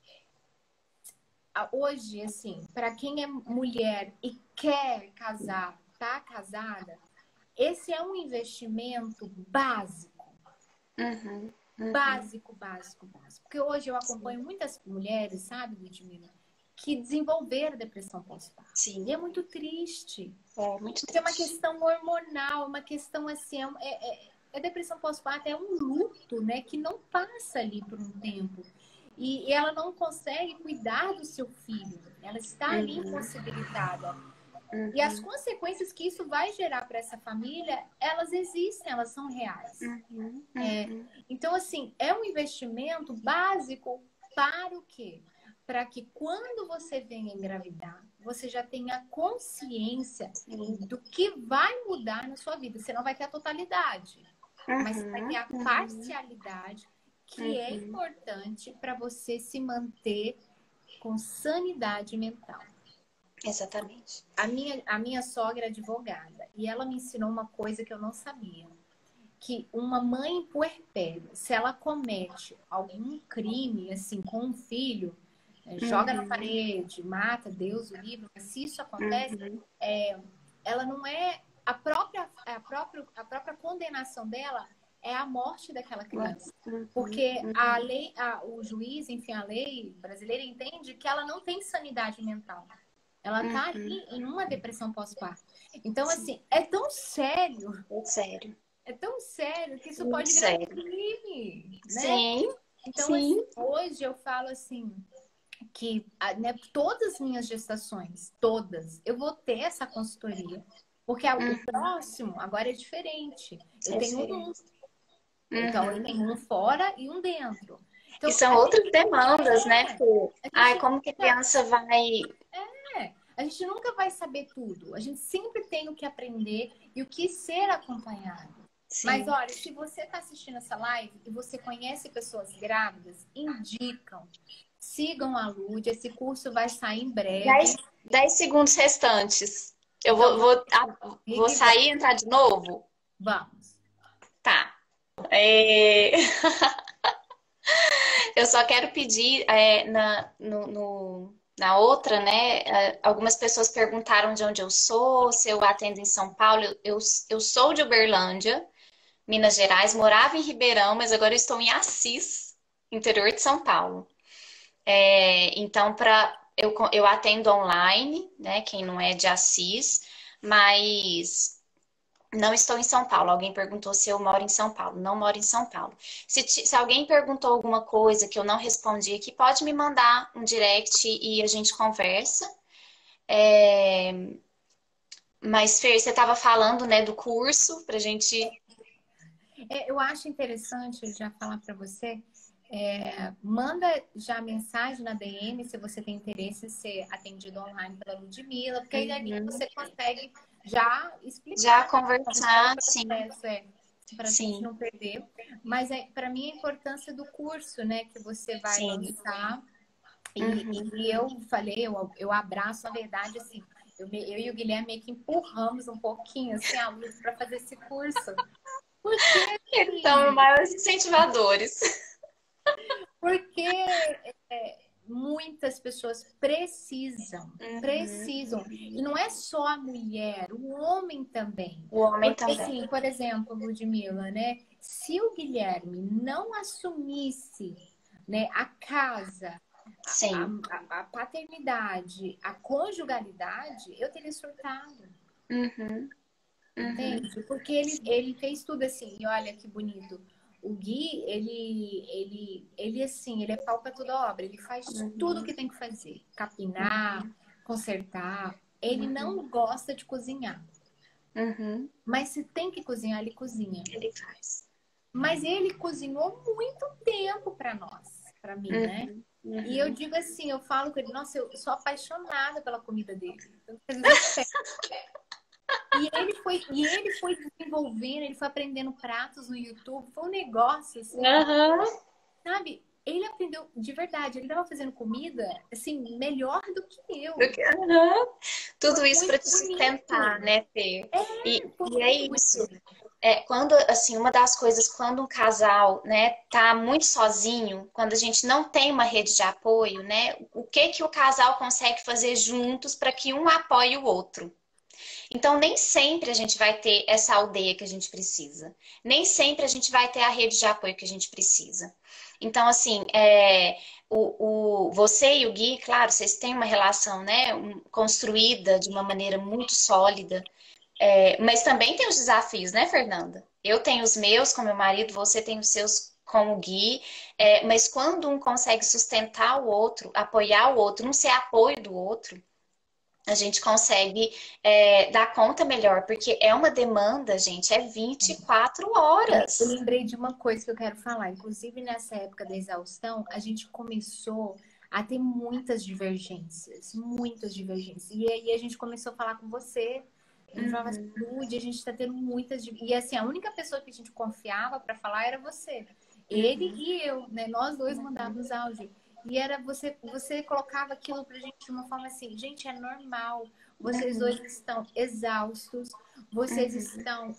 hoje, assim, para quem é mulher e quer casar, tá casada, esse é um investimento básico, Uhum. Uhum. básico, básico, básico. Porque hoje eu Sim. acompanho muitas mulheres, sabe, Ludmila, que desenvolveram depressão pós-parto. E Sim. é muito triste, É muito porque é uma triste. questão hormonal, uma questão assim, é, é, é é depressão pós-parto, é um luto, né, que não passa ali por um tempo. E, e ela não consegue cuidar do seu filho. Ela está ali Uhum. impossibilitada. E as Uhum. consequências que isso vai gerar para essa família, elas existem, elas são reais. Uhum. É, Uhum. então, assim, é um investimento básico para o quê? Para que quando você venha engravidar, você já tenha consciência Sim. do que vai mudar na sua vida. Você não vai ter a totalidade, mas você vai ter Uhum. a Uhum. parcialidade que é Uhum. importante para você se manter com sanidade mental. Exatamente. A minha, a minha sogra é advogada e ela me ensinou uma coisa que eu não sabia. Que uma mãe puerpéria, se ela comete algum crime assim com um filho, é, joga na Uhum. parede, mata, Deus o livre, mas se isso acontece, Uhum. é, ela não é a própria, a própria, a própria condenação dela é a morte daquela criança. Uhum. Porque a Uhum. lei, a, o juiz, enfim, a lei brasileira entende que ela não tem sanidade mental. Ela tá ali Uhum. em uma depressão pós-parto. Então, Sim. assim, é tão sério, É sério. é tão sério que isso Muito pode virar um sério. crime, né? Sim. Então, assim, Sim. hoje eu falo assim, que né, todas as minhas gestações, todas, eu vou ter essa consultoria. Porque o Uhum. próximo agora é diferente. Eu É tenho um, diferente. então eu Uhum. tenho um fora e um dentro. E Então, são a outras gente, demandas, né, é, Fê? a Ai, gente como que a nunca, criança vai. é, a gente nunca vai saber tudo. A gente sempre tem o que aprender e o que ser acompanhado. Mas Sim. olha, se você está assistindo essa live e você conhece pessoas grávidas, indicam. Sigam a Lud, esse curso vai sair em Dez, breve. dez segundos restantes. Eu vou, Então, vou, ah, vou ligue e vamos. sair e entrar de novo? Vamos. Tá. É, eu só quero pedir é, na, no, no- na outra, né? eh, Algumas pessoas perguntaram de onde eu sou, se eu atendo em São Paulo. Eu, eu, eu sou de Uberlândia, Minas Gerais, morava em Ribeirão, mas agora eu estou em Assis, interior de São Paulo. É, então, para eu, co- eu atendo online, né? Quem não é de Assis, mas não estou em São Paulo. Alguém perguntou se eu moro em São Paulo. Não moro em São Paulo. Se, ti- se alguém perguntou alguma coisa que eu não respondi aqui, pode me mandar um direct e a gente conversa. É, mas, Fer, você estava falando, né, do curso pra gente. É, eu acho interessante já falar para você. É, manda já mensagem na D M se você tem interesse em ser atendido online pela Ludmilla, porque aí ali Uhum. você consegue já Já explicar, né, como que é o conversar, sim, processo, é, para a gente sim, não perder. Mas é, para mim a importância do curso, né, que você vai sim. lançar. E, Uhum. e eu falei, eu, eu abraço, na verdade, assim, eu, me- eu e o Guilherme meio que empurramos um pouquinho assim, a luz para fazer esse curso. Porque, Eles são os assim, maiores incentivadores. porque é, muitas pessoas precisam, Uhum. precisam. E não é só a mulher, o homem também. O homem Porque, também. assim, por exemplo, Ludmilla, né? Se o Guilherme não assumisse, né, a casa, a, Sim. a, a paternidade, a conjugalidade, eu teria surtado. Uhum. Uhum. Entende? Porque ele, ele fez tudo assim, e olha que bonito. O Gui, ele, ele, ele assim, ele é pau pra toda obra, ele faz tudo o Uhum. que tem que fazer. Capinar, consertar. Ele Uhum. não gosta de cozinhar. Uhum. Mas se tem que cozinhar, ele cozinha. Ele faz. Mas ele cozinhou muito tempo para nós, para mim, né? Uhum. E eu Uhum. digo assim, eu falo com ele, nossa, eu sou apaixonada pela comida dele. Então, às vezes eu E ele foi, e ele foi desenvolvendo, ele foi aprendendo pratos no YouTube. Foi um negócio assim, Aham. sabe? Ele aprendeu de verdade. Ele estava fazendo comida assim melhor do que Do eu. que- aham. Foi Tudo isso para muito te sustentar, bonito. né, Fê? E, Foi e é muito isso. bonito. É, quando, assim, uma das coisas, quando um casal, né, tá muito sozinho, quando a gente não tem uma rede de apoio, né, o que que o casal consegue fazer juntos para que um apoie o outro? Então, nem sempre a gente vai ter essa aldeia que a gente precisa. Nem sempre a gente vai ter a rede de apoio que a gente precisa. Então, assim, é, o, o, você e o Gui, claro, vocês têm uma relação, né, um- construída de uma maneira muito sólida, é, mas também tem os desafios, né, Fernanda? Eu tenho os meus com meu marido, você tem os seus com o Gui, é, mas quando um consegue sustentar o outro, apoiar o outro, um ser apoio do outro, a gente consegue é, dar conta melhor, porque é uma demanda, gente, é vinte e quatro É, eu horas. lembrei de uma coisa que eu quero falar. Inclusive, nessa época da exaustão, a gente começou a ter muitas divergências, muitas divergências. E aí a gente começou a falar com você. A gente falava assim, Uhum, Lud, a gente está tendo muitas. di-" E assim, a única pessoa que a gente confiava para falar era você. Ele uhum, e eu, né? Nós dois uhum, mandávamos áudio. E era você, você colocava aquilo pra gente de uma forma assim, gente, é normal. Vocês uhum, dois estão exaustos, vocês uhum, estão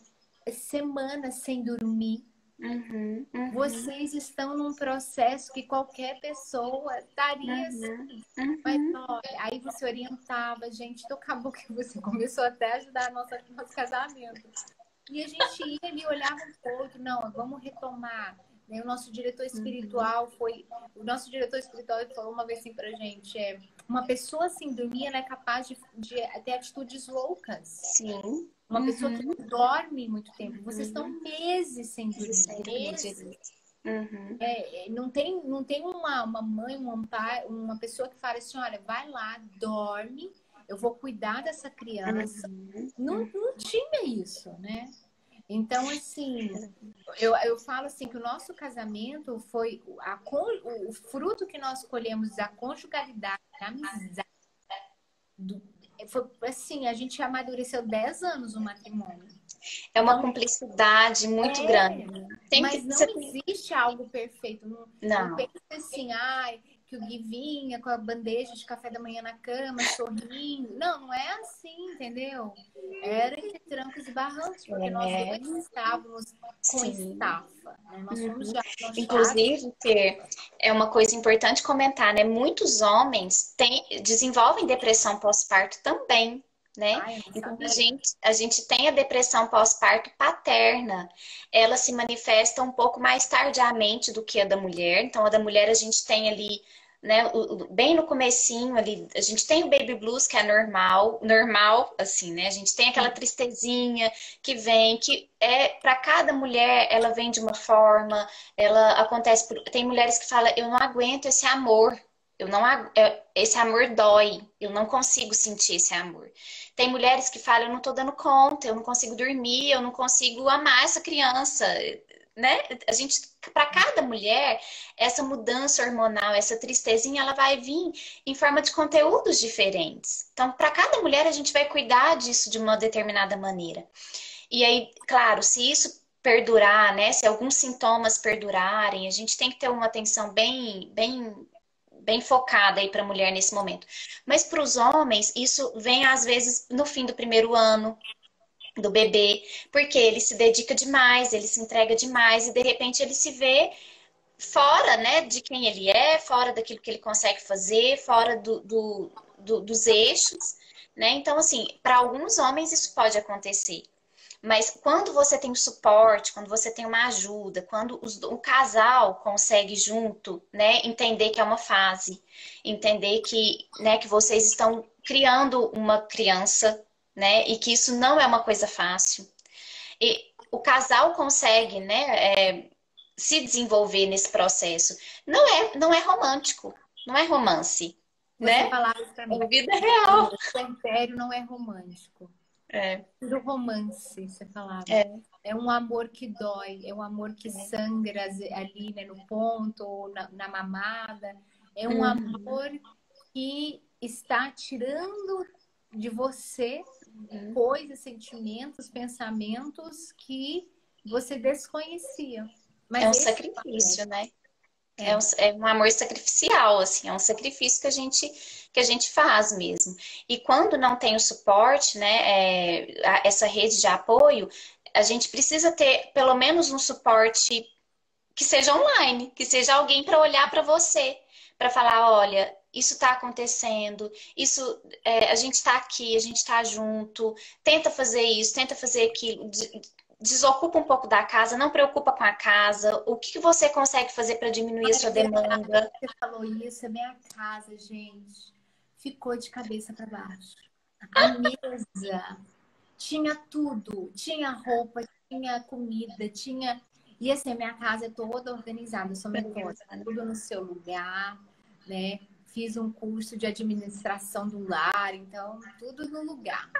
semanas sem dormir. uhum, uhum, Vocês estão num processo que qualquer pessoa estaria assim. uhum, Mas uhum, olha, aí você orientava, gente, então acabou que você começou até a ajudar a nossa, nosso casamento. E a gente ia ali, olhava um pro outro, não, vamos retomar. Né? O nosso diretor uhum. espiritual foi. O nosso diretor espiritual falou uma vez assim pra gente: é, uma pessoa assim dormir, ela é capaz de, de ter atitudes loucas. Sim. Uma pessoa que Uhum, não dorme muito tempo. Vocês estão uhum. meses sem De dormir, sem dormir meses. direito. Uhum, É, não tem, não tem uma, uma mãe, um pai, uma pessoa que fala assim, olha, vai lá, dorme, eu vou cuidar dessa criança. uhum, Não, uhum. não tinha isso, né? Então, assim, eu, eu falo assim que o nosso casamento foi a, o, o fruto que nós colhemos da conjugalidade, da amizade. Do, foi assim, a gente amadureceu dez anos o matrimônio. É uma Então, cumplicidade muito grande, é, né? Tem mas que, não você tem... existe algo perfeito. Não, não Não. pense assim, ai, que o Gui vinha com a bandeja de café da manhã na cama, sorrindo. Não, não é assim, entendeu? Era trancos e barrancos, porque nós É, dois estávamos com sim. estafa, né? Nós fomos Uhum. diagnosticados. Inclusive, Fer, é uma coisa importante comentar, né? Muitos homens têm, desenvolvem depressão pós-parto também, né? Ai, eu não Então, a sabia. gente, a gente tem a depressão pós-parto paterna. Ela se manifesta um pouco mais tardiamente do que a da mulher. Então, a da mulher a gente tem ali, né, o- o- bem no comecinho ali, a gente tem o baby blues, que é normal, normal, assim, né? A gente tem aquela Sim. tristezinha que vem, que é para cada mulher, ela vem de uma forma, ela acontece por... Tem mulheres que falam, eu não aguento esse amor, eu não agu- é- esse amor dói, eu não consigo sentir esse amor. Tem mulheres que falam, eu não tô dando conta, eu não consigo dormir, eu não consigo amar essa criança, né? A gente, para cada mulher, essa mudança hormonal, essa tristezinha, ela vai vir em forma de conteúdos diferentes. Então, para cada mulher, a gente vai cuidar disso de uma determinada maneira. E aí, claro, se isso perdurar, né? Se alguns sintomas perdurarem, a gente tem que ter uma atenção bem, bem, bem focada aí para a mulher nesse momento. Mas para os homens, isso vem às vezes no fim do primeiro ano do bebê, porque ele se dedica demais, ele se entrega demais e de repente ele se vê fora, né, de quem ele é, fora daquilo que ele consegue fazer, fora do, do, do- dos eixos, né? Então, assim, para alguns homens isso pode acontecer. Mas quando você tem suporte, quando você tem uma ajuda, quando os- o casal consegue junto, né, entender que é uma fase, entender que, né, que vocês estão criando uma criança, né, e que isso não é uma coisa fácil. E o casal consegue, né, é, se desenvolver nesse processo. Não é, não é romântico, não é romance, Você né? falava isso pra mim. É vida real. O puerpério não é romântico. É, Do romance, você falava. é, É um amor que dói, é um amor que sangra ali, né, no ponto, ou na, na mamada. É um uhum, amor que está tirando de você uhum. coisas, sentimentos, pensamentos que você desconhecia. É Mas um esse é o amor. sacrifício, né? É um, É. é um amor sacrificial, assim, é um sacrifício que a gente, que a gente faz mesmo. E quando não tem o suporte, né, é, a- essa rede de apoio, a gente precisa ter pelo menos um suporte que seja online, que seja alguém para olhar para você, para falar, olha, isso está acontecendo, isso, é, a gente está aqui, a gente está junto, tenta fazer isso, tenta fazer aquilo, de- desocupa um pouco da casa, não preocupa com a casa, o que que você consegue fazer para diminuir a Ai, sua é verdade, demanda? você falou isso, a minha casa, gente, ficou de cabeça para baixo. A mesa tinha tudo, tinha roupa, tinha comida, tinha. E assim, a minha casa é toda organizada, eu sou metódica, tudo no seu lugar, né? Fiz um curso de administração do lar, então tudo no lugar.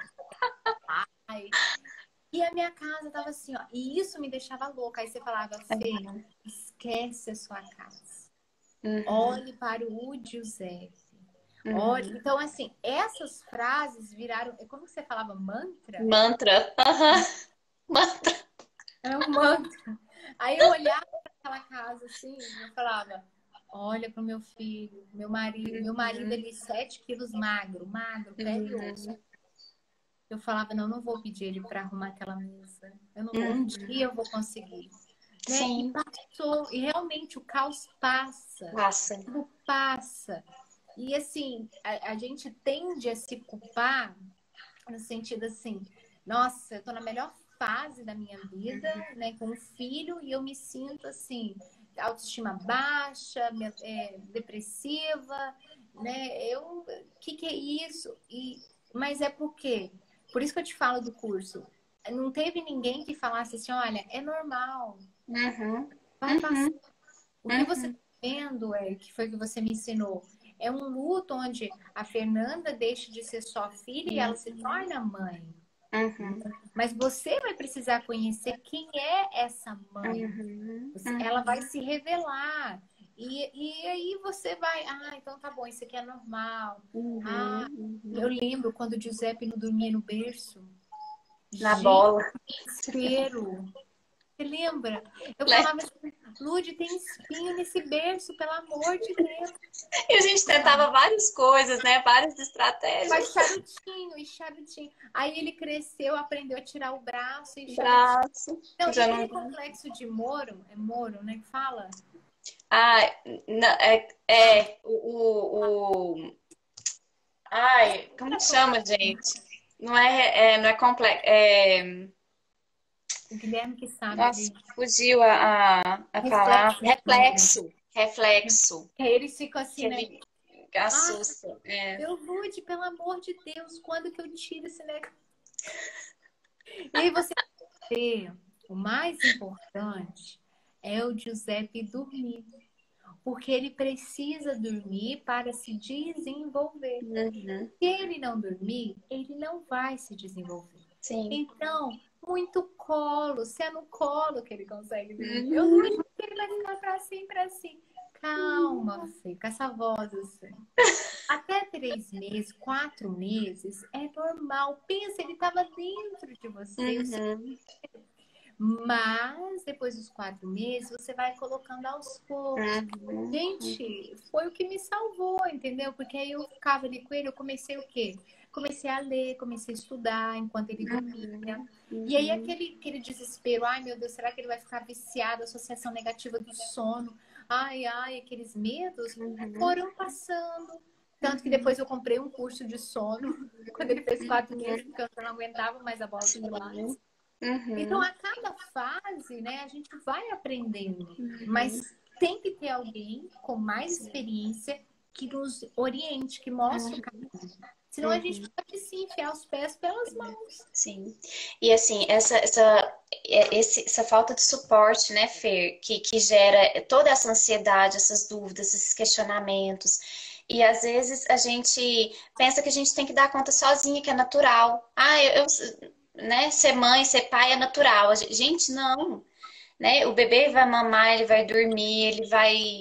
Ai, e a minha casa tava assim, ó, e isso me deixava louca. Aí você falava, Fê, esquece a sua casa. Uhum, Olhe para o Giuseppe. Olhe. uhum. Então, assim, essas frases viraram. Como que você falava? Mantra? Mantra. Aham. Mantra. É um mantra. Aí eu olhava para aquela casa assim, e eu falava: olha para o meu filho, meu marido. Meu marido, Uhum, ele sete quilos magro, magro, pele e osso. uhum, Eu falava: não, não vou pedir ele para arrumar aquela mesa. Eu não vou. Um uhum. dia eu vou conseguir. Né? E Sim, passou. E realmente o caos passa. passa. Tudo passa. E assim, a, a gente tende a se culpar no sentido assim, nossa, eu tô na melhor fase da minha vida, né, com um filho, e eu me sinto assim, autoestima baixa, me- é, depressiva, né? Eu, o que que é isso? E, mas é porque, por isso que eu te falo do curso, não teve ninguém que falasse assim, olha, é normal, Uhum, vai passar. uhum, O que você está uhum, vendo, é, que foi o que você me ensinou, é um luto onde a Fernanda deixa de ser só filha e ela se uhum, torna mãe. uhum, Mas você vai precisar conhecer quem é essa mãe. uhum, Você- Ela vai uhum, se revelar. E, e aí você vai, ah, então tá bom, isso aqui é normal. uhum, Ah, eu uhum. lembro quando o Giuseppe não dormia no berço. Na Gente, bola. desespero. Você lembra? Eu Lembro. falava assim, Lude, tem espinho nesse berço, pelo amor de Deus. E a gente tentava várias coisas, né? Várias estratégias. Faz charutinho e charutinho. Aí ele cresceu, aprendeu a tirar o braço e charutinho. Braço. Não, e Já aquele não. complexo de Moro, é Moro, né, que fala? Ah, não, é, é o, o, o- ai, como que chama, gente? Não é, é não é complexo. É, O Guilherme que sabe, nossa, ele fugiu a, a, a palavra. reflexo de Moro. Reflexo. Reflexo. Que aí eles ficam Que assim, né? ele Ai, assusta. É. meu Lude, pelo amor de Deus, quando que eu tiro esse negócio? E aí você vê, o mais importante é o Giuseppe dormir. Porque ele precisa dormir para se desenvolver. Uhum. Se ele não dormir, ele não vai se desenvolver. Sim. Então, muito colo, se é no colo que ele consegue dormir. Eu não Uhum. acho que ele vai ficar para sempre assim. Calma, Fê, com essa voz assim. Até três meses, quatro meses é normal. Pensa, ele estava dentro de você. Uhum. Mas depois dos quatro meses, você vai colocando aos poucos. Uhum. Gente, foi o que me salvou, entendeu? Porque aí eu ficava ali com ele, eu comecei o quê? Comecei a ler, comecei a estudar enquanto ele dormia. Uhum. E aí Uhum. aquele, aquele desespero, ai meu Deus, será que ele vai ficar viciado? Associação negativa do sono. Ai, ai, aqueles medos Uhum. foram passando. Tanto que depois eu comprei um curso de sono, quando ele fez quatro meses, porque eu não aguentava mais a bola de Sim. pilates. Então, Uhum. a cada fase, né, a gente vai aprendendo, Uhum. mas tem que ter alguém com mais Sim. experiência que nos oriente, que mostre o caminho. Senão a gente Uhum. pode se enfiar os pés pelas mãos. Sim. E assim, essa, essa, é, esse, essa falta de suporte, né, Fer, que, que gera toda essa ansiedade, essas dúvidas, esses questionamentos. E às vezes a gente pensa que a gente tem que dar conta sozinha, que é natural. Ah, eu, eu- né, ser mãe, ser pai é natural. A gen- Gente, não, né? O bebê vai mamar, ele vai dormir, ele vai.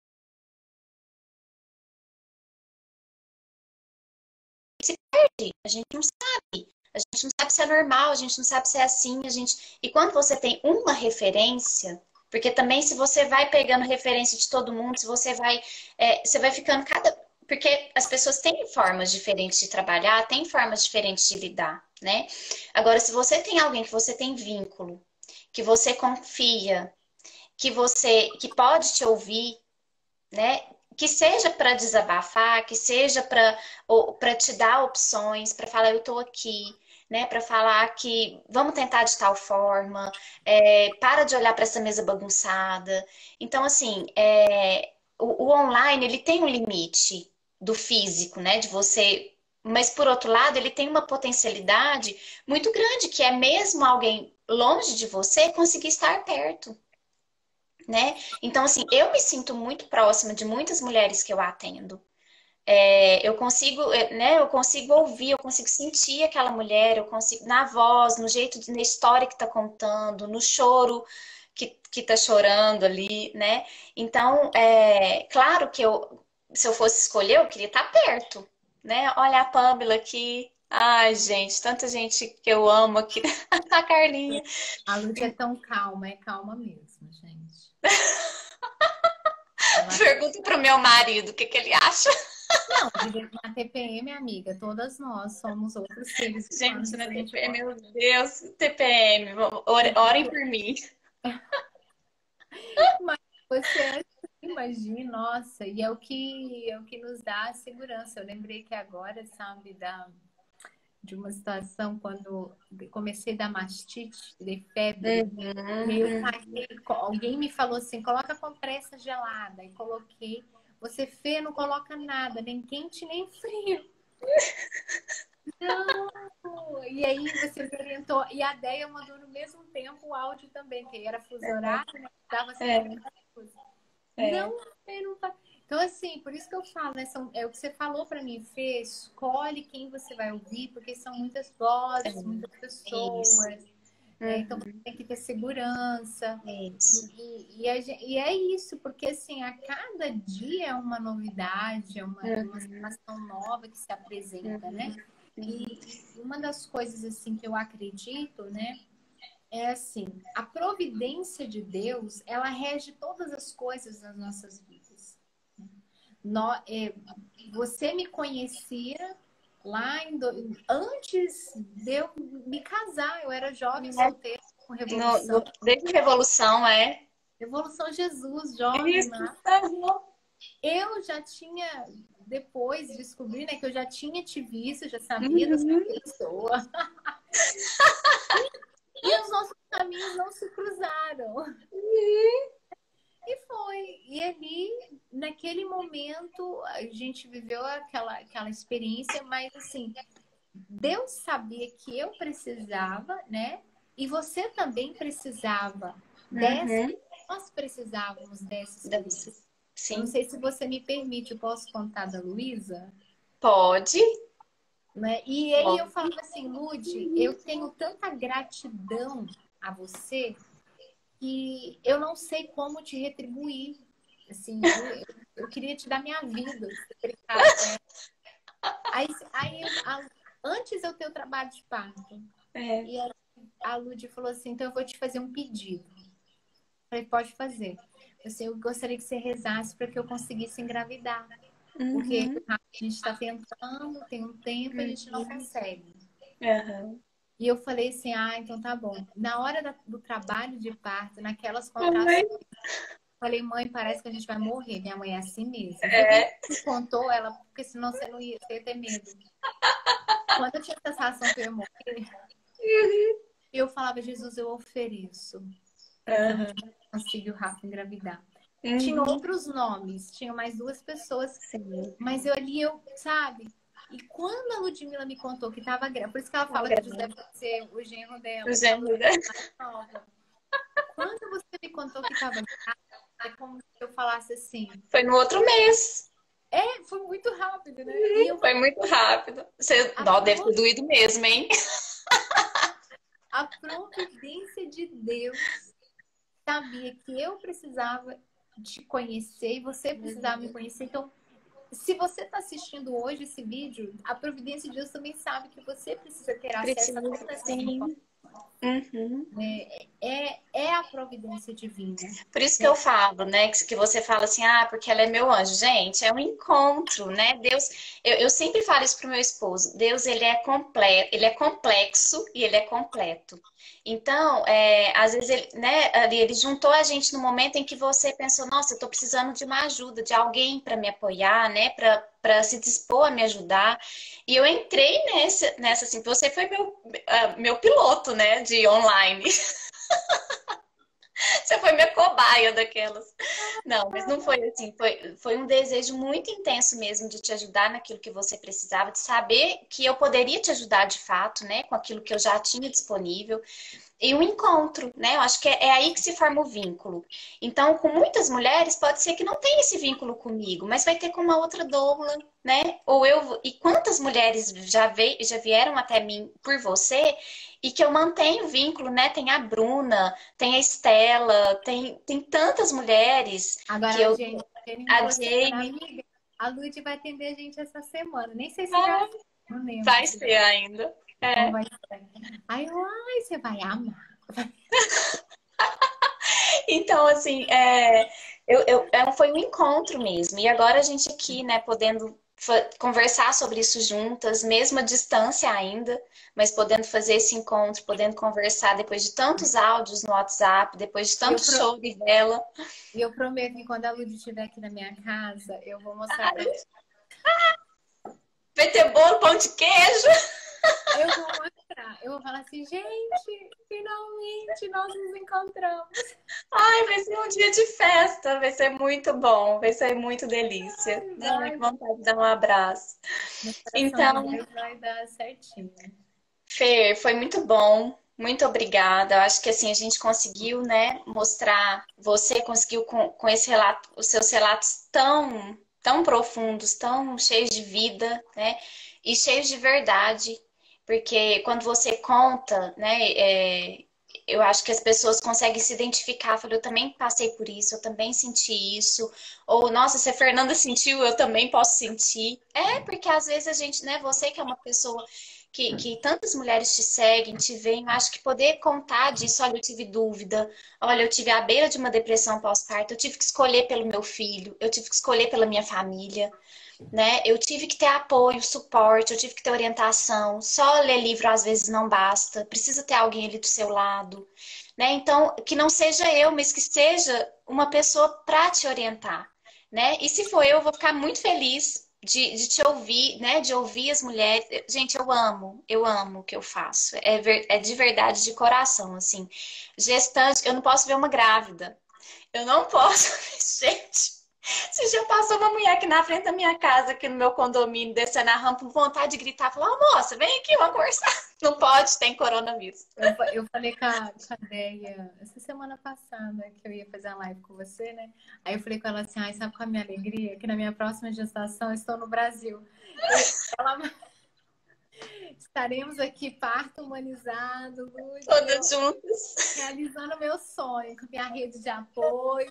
Se perde, a gente não sabe. A gente não sabe se é normal, a gente não sabe se é assim, a gente. E quando você tem uma referência, porque também se você vai pegando referência de todo mundo, se você vai, é, você vai ficando cada, porque as pessoas têm formas diferentes de trabalhar, têm formas diferentes de lidar, né? Agora, se você tem alguém que você tem vínculo, que você confia, que você, que pode te ouvir, né? Que seja para desabafar, que seja para para te dar opções, para falar eu estou aqui, né? Para falar que vamos tentar de tal forma, é, para de olhar para essa mesa bagunçada. Então, assim, é, o, o online ele tem um limite do físico, né? De você, mas por outro lado ele tem uma potencialidade muito grande, que é mesmo alguém longe de você conseguir estar perto, né? Então, assim, eu me sinto muito próxima de muitas mulheres que eu atendo. É, eu consigo, é, né? Eu consigo ouvir, eu consigo sentir aquela mulher, eu consigo na voz, no jeito, de, na história que tá contando, no choro que, que tá chorando ali, né? Então, é claro que eu, se eu fosse escolher, eu queria estar perto, né? Olha a Pamela aqui. Ai, gente, tanta gente que eu amo aqui. A Carlinha. A Lúcia é tão calma, é calma mesmo, gente. Ela... Pergunta pro meu marido o que que ele acha. Não, viver na T P M, minha amiga, todas nós somos outros seres Gente, humanos. na A gente T P M, pode... meu Deus, T P M, ore- orem por mim. Mas você imagina, nossa, e é o que é o que nos dá a segurança. Eu lembrei que agora, sabe, da, de uma situação quando comecei a dar mastite, de febre, e aí eu Uhum, taquei, alguém me falou assim, coloca compressa gelada, e coloquei. Você, Fê, não coloca nada, nem quente nem frio. Não! E aí você me orientou. E a Deia mandou no mesmo tempo o áudio também, que era fuso horário, né? Dava é, cinquenta minutos. é, Não, Fê, não vai. Então, assim, por isso que eu falo, né? São, é o que você falou para mim, Fê, escolhe quem você vai ouvir, porque são muitas é, vozes, muitas isso. pessoas, né? Então você Uhum, tem que ter segurança. isso. E, e, a gen- e é isso, porque assim, a cada dia é uma novidade, é uma, é uma Uhum, situação nova que se apresenta, né? uhum, uhum, E uma das coisas assim que eu acredito, né? é assim, a providência de Deus, ela rege todas as coisas das nossas vidas. No, é, você me conhecia lá em do, antes de eu me casar, eu era jovem, solteira, com No, Revolução. no, desde a Revolução, é. Revolução Jesus, jovem Isso. lá. Uhum. Eu já tinha, depois descobri, né, que eu já tinha te visto, já sabia da sua Uhum. pessoa. E os nossos caminhos não se cruzaram. Uhum. E foi. E ali, naquele momento, a gente viveu aquela, aquela experiência, mas assim, Deus sabia que eu precisava, né? E você também precisava dessa, Uhum. nós precisávamos dessa Deve-se. experiência. Eu não Sim. sei se você me permite, eu posso contar da Luísa? Pode. Né? E aí eu Pode. falava assim, Lude, eu tenho tanta gratidão a você que eu não sei como te retribuir. Assim, eu, eu, eu queria te dar minha vida, se brincar com ela. Aí, aí eu, a, antes eu ter o trabalho de parto, É. e aí a Lud falou assim, então eu vou te fazer um pedido. Eu falei, pode fazer. Assim, eu gostaria que você rezasse para que eu conseguisse engravidar. Porque Uhum. a gente está tentando, tem um tempo, e a gente não Uhum. consegue. Uhum. E eu falei assim, ah, então tá bom. Na hora da, do trabalho de parto, naquelas Ai, contrações, falei, mãe, parece que a gente vai morrer. Minha mãe é assim mesmo. O dia que é. me contou, ela, porque senão você não ia, você ia ter medo. Quando eu tinha a sensação que eu ia morrer, eu falava, Jesus, eu ofereço para que a Lud Uhum. consiga o Rafa engravidar. Tinha Uhum. outros nomes, tinha mais duas pessoas, Sim. mas eu ali, eu, sabe? E quando a Ludmilla me contou que estava grávida, por isso que ela Tá fala que o José gravando. pode ser o genro O dela, porque a Lud gênero da... é mais nova. Quando você me contou que estava grávida, é como se eu falasse assim. Foi no outro mês. É, foi muito rápido, né? E eu, Foi muito rápido. Você... a, Não, deve pro, ter doído mesmo, hein? a providência de Deus sabia que eu precisava te conhecer e você precisava me conhecer. Então, se você está assistindo hoje esse vídeo, a providência de Deus também sabe que você precisa ter acesso Precisa, a todas essas informações. sim. Uhum. É, é a providência divina. Por isso que Né? eu falo, né? Que, que você fala assim, ah, porque ela é meu anjo. Gente, é um encontro, né? Deus, eu, eu sempre falo isso pro meu esposo. Deus, ele é completo, ele é complexo e ele é completo. Então, é, às vezes, ele, né, ali, ele juntou a gente no momento em que você pensou, nossa, eu tô precisando de uma ajuda, de alguém para me apoiar, né? Para para se dispor a me ajudar. E eu entrei nessa, nessa assim, você foi meu, uh, meu piloto, né? De online. Você foi minha cobaia daquelas. Não, mas não foi assim. Foi, foi um desejo muito intenso mesmo de te ajudar naquilo que você precisava, de saber que eu poderia te ajudar de fato, né? Com aquilo que eu já tinha disponível. E um encontro, né? Eu acho que é, é aí que se forma o vínculo. Então, com muitas mulheres, pode ser que não tenha esse vínculo comigo, mas vai ter com uma outra doula, né? Ou eu. E quantas mulheres já, veio, já vieram até mim por você e que eu mantenho vínculo, né? Tem a Bruna, tem a Estela, tem, tem tantas mulheres que Agora, a eu. Jenny, a Jenny me A falou assim, Jamie. amiga, a Lud vai atender a gente essa semana. Nem sei se já, Ah, não lembro vai se já. ser ainda. Então É. vai ser. Aí eu, ai, você vai amar. Então, assim, é, eu, eu, é, foi um encontro mesmo. E agora a gente aqui, né, podendo fa- conversar sobre isso juntas, mesmo à distância ainda, mas podendo fazer esse encontro, podendo conversar depois de tantos áudios no WhatsApp, depois de E eu, tanto pro- show de vela. e eu prometo que quando a Lud estiver aqui na minha casa, eu vou mostrar pra você. Vai ter bolo, pão de queijo. Eu vou mostrar. Eu vou falar assim, gente, finalmente nós nos encontramos. Ai, vai ser um dia de festa, vai ser muito bom, vai ser muito delícia. Ai, Ai, vai. que vontade de dar um abraço. No coração de Então, Deus vai dar certinho. Fer, foi muito bom. Muito obrigada. Eu acho que assim a gente conseguiu, né, mostrar, você conseguiu com, com esse relato, os seus relatos tão, tão profundos, tão cheios de vida, né, e cheios de verdade, porque quando você conta, né, é, eu acho que as pessoas conseguem se identificar. Falei, eu também passei por isso, eu também senti isso. Ou, nossa, se a Fernanda sentiu, eu também posso sentir. É, porque às vezes a gente, né, você que é uma pessoa que, que tantas mulheres te seguem, te veem, eu acho que poder contar disso, olha, eu tive dúvida, olha, eu tive à beira de uma depressão pós-parto, eu tive que escolher pelo meu filho, eu tive que escolher pela minha família, né? Eu tive que ter apoio, suporte, eu tive que ter orientação. Só ler livro às vezes não basta, precisa ter alguém ali do seu lado, né? Então, que não seja eu, mas que seja uma pessoa para te orientar, né? E se for eu, eu vou ficar muito feliz de, de te ouvir, né? De ouvir as mulheres. Gente, eu amo, eu amo o que eu faço. É, ver- é de verdade, de coração, assim. Gestante, eu não posso ver uma grávida. Eu não posso. Gente, esse dia passou uma mulher aqui na frente da minha casa, aqui no meu condomínio, descendo a rampa, com vontade de gritar, falar, "Ô, moça, vem aqui, vamos conversar." Não pode, tem coronavírus. Eu, fa- eu falei com a, com a Deia essa semana passada que eu ia fazer a live com você, né? Aí eu falei com ela assim, ai, sabe qual é a minha alegria? Que na minha próxima gestação eu estou no Brasil. E ela estaremos aqui, parto humanizado, Lud, e eu Todas juntas. realizando meu sonho, com minha rede de apoio.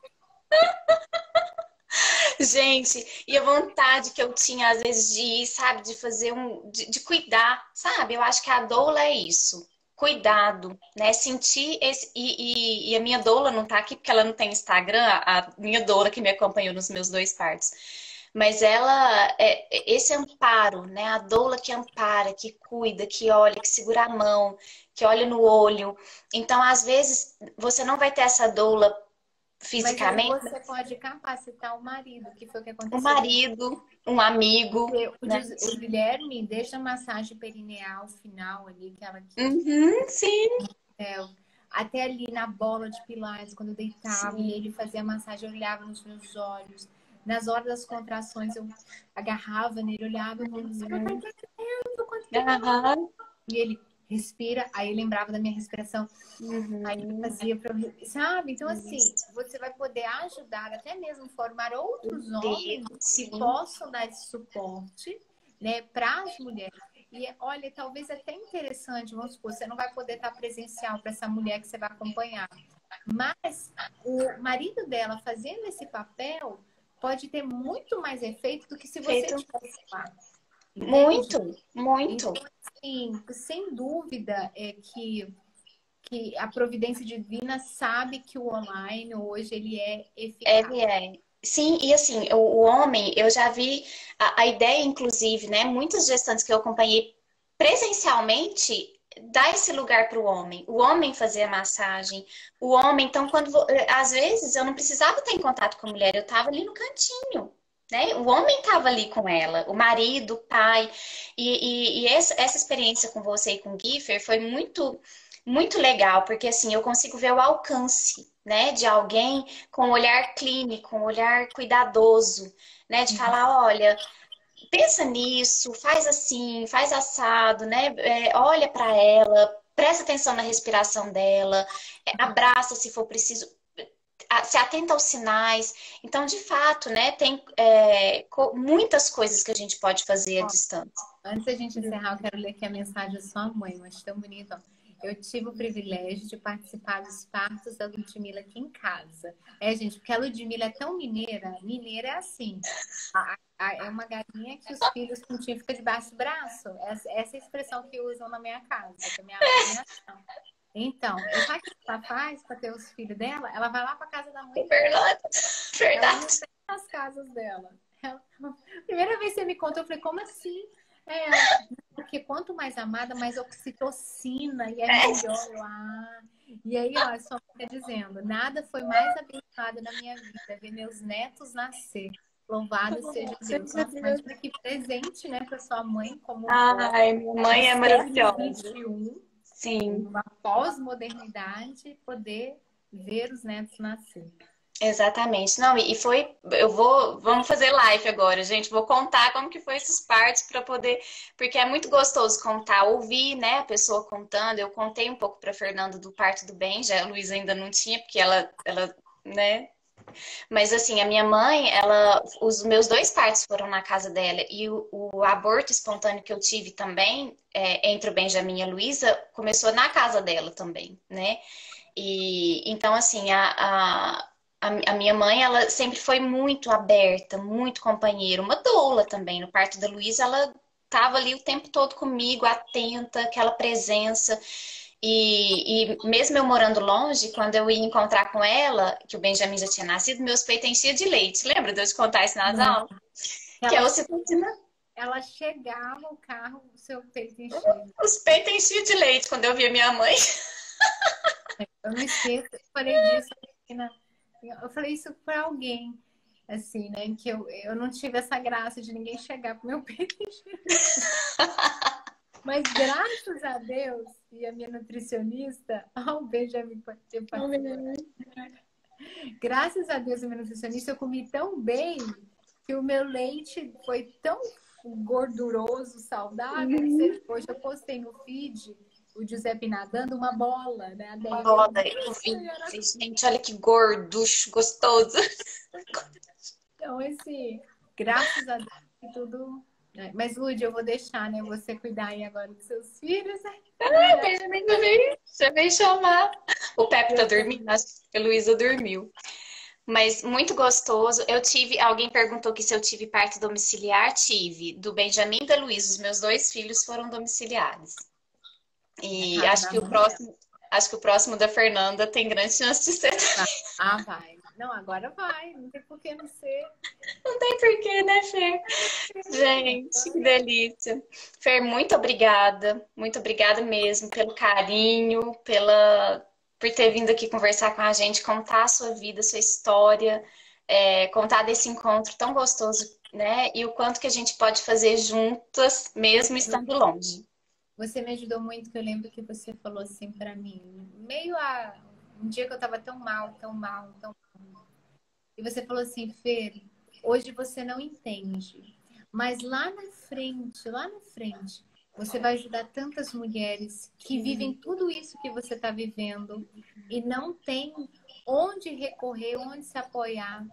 Gente, e a vontade que eu tinha, às vezes, de ir, sabe, de fazer um, de, de cuidar, sabe? Eu acho que a doula é isso. Cuidado, né? Sentir esse. E, e, e a minha doula não tá aqui porque ela não tem Instagram, a minha doula que me acompanhou nos meus dois partos. Mas ela, é, é esse amparo, né? A doula que ampara, que cuida, que olha, que segura a mão, que olha no olho. Então, às vezes, você não vai ter essa doula Mas aí fisicamente, você pode capacitar o marido, que foi o que um aconteceu comigo. marido, um amigo, Porque o, né? Gis- o Guilherme deixa a massagem perineal final ali, aquela que Uhum, sim, é, até ali na bola de pilates, quando eu deitava e sim. ele fazia a massagem, eu olhava nos meus olhos. Nas horas das contrações, eu agarrava nele, olhava, eu falava, você não tá Uhum. entendendo quanto tempo. Aham. E ele respira, aí eu lembrava da minha respiração, aí eu Uhum. fazia pra mim, sabe? Então, assim, você vai poder ajudar, até mesmo formar outros homens Isso, que sim. possam dar esse suporte, né, para as mulheres. E olha, talvez até interessante, vamos supor, você não vai poder estar presencial para essa mulher que você vai acompanhar, mas o marido dela fazendo esse papel pode ter muito mais efeito do que se você Feito tivesse lá, entende? muito, muito. Então, assim, sem dúvida é que, que a providência divina sabe que o online hoje ele é eficaz. Ele é. Sim, e assim, o, o homem, eu já vi a, a ideia, inclusive, né? Muitas gestantes que eu acompanhei presencialmente, dá esse lugar para o homem. O homem fazer a massagem. O homem, então, quando vo- às vezes eu não precisava estar em contato com a mulher, eu estava ali no cantinho. Né? O homem estava ali com ela, o marido, o pai. E, e, e essa, essa experiência com você e com o Giffer foi muito, muito legal, porque assim, eu consigo ver o alcance, né, de alguém com um olhar clínico, um olhar cuidadoso, né, de falar, olha, pensa nisso, faz assim, faz assado, né, é, olha para ela, presta atenção na respiração dela, é, abraça se for preciso, a- se atenta aos sinais. Então, de fato, né, tem é, co- muitas coisas que a gente pode fazer à Ó, distância. antes da gente encerrar, eu quero ler aqui a mensagem da sua mãe, mas tão bonito. Ó. Eu tive o privilégio de participar dos partos da Ludmilla aqui em casa. É, gente, porque a Ludmilla é tão mineira. Mineira é assim. a- a- é uma galinha que os filhos com tia ficam debaixo do braço. Essa, essa é a expressão que usam na minha casa, que é a minha premiação. Então, e sabe o que ela faz para ter os filhos dela? Ela vai lá para casa da mãe dela. Verdade. Ela não Verdade. tem as casas dela. Ela... Primeira vez que você me contou, eu falei, como assim? É, ela... Porque quanto mais amada, mais oxitocina e é melhor lá. E aí, ó, só fica dizendo, nada foi mais abençoado na minha vida, ver meus netos nascer. Louvado seja Deus. Seja Nossa, Deus. imagina que presente, né, para sua mãe como vó, Ai, minha no mãe é século maravilhosa. vinte e um, Sim, numa pós-modernidade, poder ver os netos nascer. exatamente. Não, e e foi, eu vou, vamos fazer live agora, gente. Vou contar como que foi esses partos para poder, porque é muito gostoso contar, ouvir, né, a pessoa contando. Eu contei um pouco para Fernanda do parto do Benja, a Luísa ainda não tinha, porque ela, ela, né? Mas assim, a minha mãe, ela, os meus dois partos foram na casa dela e o, o aborto espontâneo que eu tive também, é, entre o Benjamin e a Luísa, começou na casa dela também, né? E então, assim, a, a, a a minha mãe, ela sempre foi muito aberta, muito companheira, uma doula também. No parto da Luísa, ela estava ali o tempo todo comigo, atenta, aquela presença. E, e mesmo eu morando longe, quando eu ia encontrar com ela, que o Benjamin já tinha nascido, meus peitos enchiam de leite. Lembra de eu te contar isso nas Não. aulas? Que é Ela, ocitocina. ela chegava o carro, o seu peito enchia. Os peitos enchiam de leite quando eu via minha mãe. Eu não esqueço, eu falei disso, na- eu falei isso para alguém, assim, né? Que eu, eu não tive essa graça de ninguém chegar pro meu peito encher. Mas graças a Deus e a minha nutricionista, ao Benjamin ter participado. Graças a Deus e a minha nutricionista, eu comi tão bem que o meu leite foi tão gorduroso, saudável, que você- hoje eu postei no feed o Giuseppe nadando uma bola, né? A Deia Olha, dele. eu vi. Falei, gente, olha que gordo, gostoso. Então, esse, graças a Deus, que tudo. É, mas, Lud, eu vou deixar, né? Você cuidar aí agora dos seus filhos. Né? Ah, Benjamin também. Já veio chamar. O Pepe tá dormindo, acho que a Luísa dormiu. Mas muito gostoso. Eu tive, alguém perguntou que se eu tive parto domiciliar, tive. Do Benjamin e da Luísa, os meus dois filhos foram domiciliares. E Casa acho da que o mãe dela. próximo, acho que o próximo da Fernanda tem grande chance de ser. Ah, vai. Não, agora vai. Não tem por que não ser. Não tem porquê, né, Fer? Gente, que delícia. Fer, muito obrigada. Muito obrigada mesmo pelo carinho, pela por ter vindo aqui conversar com a gente, contar a sua vida, a sua história, é, contar desse encontro tão gostoso, né? E o quanto que a gente pode fazer juntas, mesmo estando longe. Você me ajudou muito, que eu lembro que você falou assim pra mim, meio a um dia que eu tava tão mal, tão mal, tão mal. E você falou assim, Fer, hoje você não entende, mas lá na frente, lá na frente, você vai ajudar tantas mulheres que vivem tudo isso que você está vivendo e não tem onde recorrer, onde se apoiar.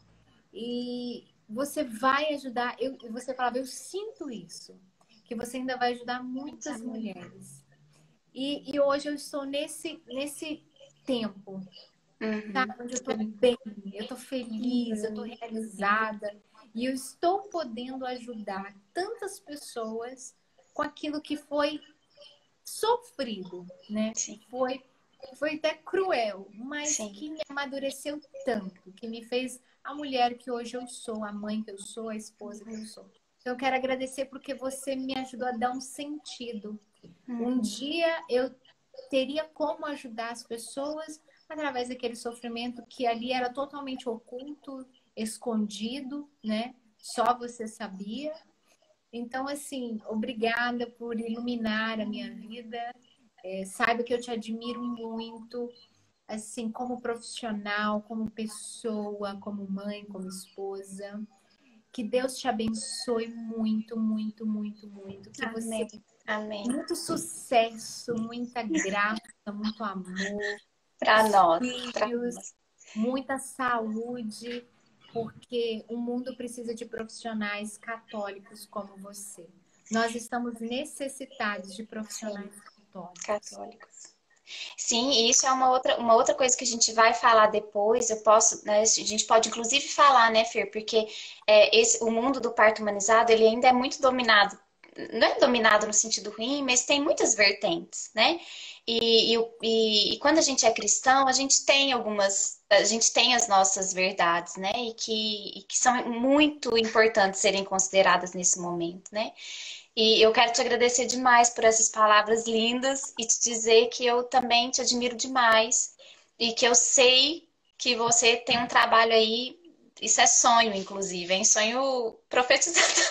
E você vai ajudar, eu, você falava, eu sinto isso, que você ainda vai ajudar muitas mulheres. E, e hoje eu estou nesse, nesse tempo, tá? Uhum. Onde eu tô bem, eu tô feliz, eu tô realizada. E eu estou podendo ajudar tantas pessoas com aquilo que foi sofrido, né? Sim, Foi, foi até cruel, mas sim. que me amadureceu tanto, que me fez a mulher que hoje eu sou, a mãe que eu sou, a esposa que eu sou. Então, eu quero agradecer porque você me ajudou a dar um sentido. Um dia eu teria como ajudar as pessoas através daquele sofrimento que ali era totalmente oculto, escondido, né? Só você sabia. Então, assim, obrigada por iluminar a minha vida. É, saiba que eu te admiro muito, assim, como profissional, como pessoa, como mãe, como esposa. Que Deus te abençoe muito, muito, muito, muito. Que você Amém. Amém. muito sucesso, muita graça, muito amor, Para nós. Pra filhos, nós. muita saúde, porque o mundo precisa de profissionais católicos como você. Nós estamos necessitados de profissionais Sim, católicos. católicos. Sim, e isso é uma outra, uma outra coisa que a gente vai falar depois. Eu posso, né, a gente pode inclusive falar, né, Fer, porque é, esse, o mundo do parto humanizado, ele ainda é muito dominado. Não é dominado no sentido ruim, mas tem muitas vertentes, né? E, e, e, e quando a gente é cristão, a gente tem algumas, a gente tem as nossas verdades, né? E que, e que são muito importantes serem consideradas nesse momento, né? E eu quero te agradecer demais por essas palavras lindas e te dizer que eu também te admiro demais e que eu sei que você tem um trabalho aí, isso é sonho, inclusive, é sonho profetizador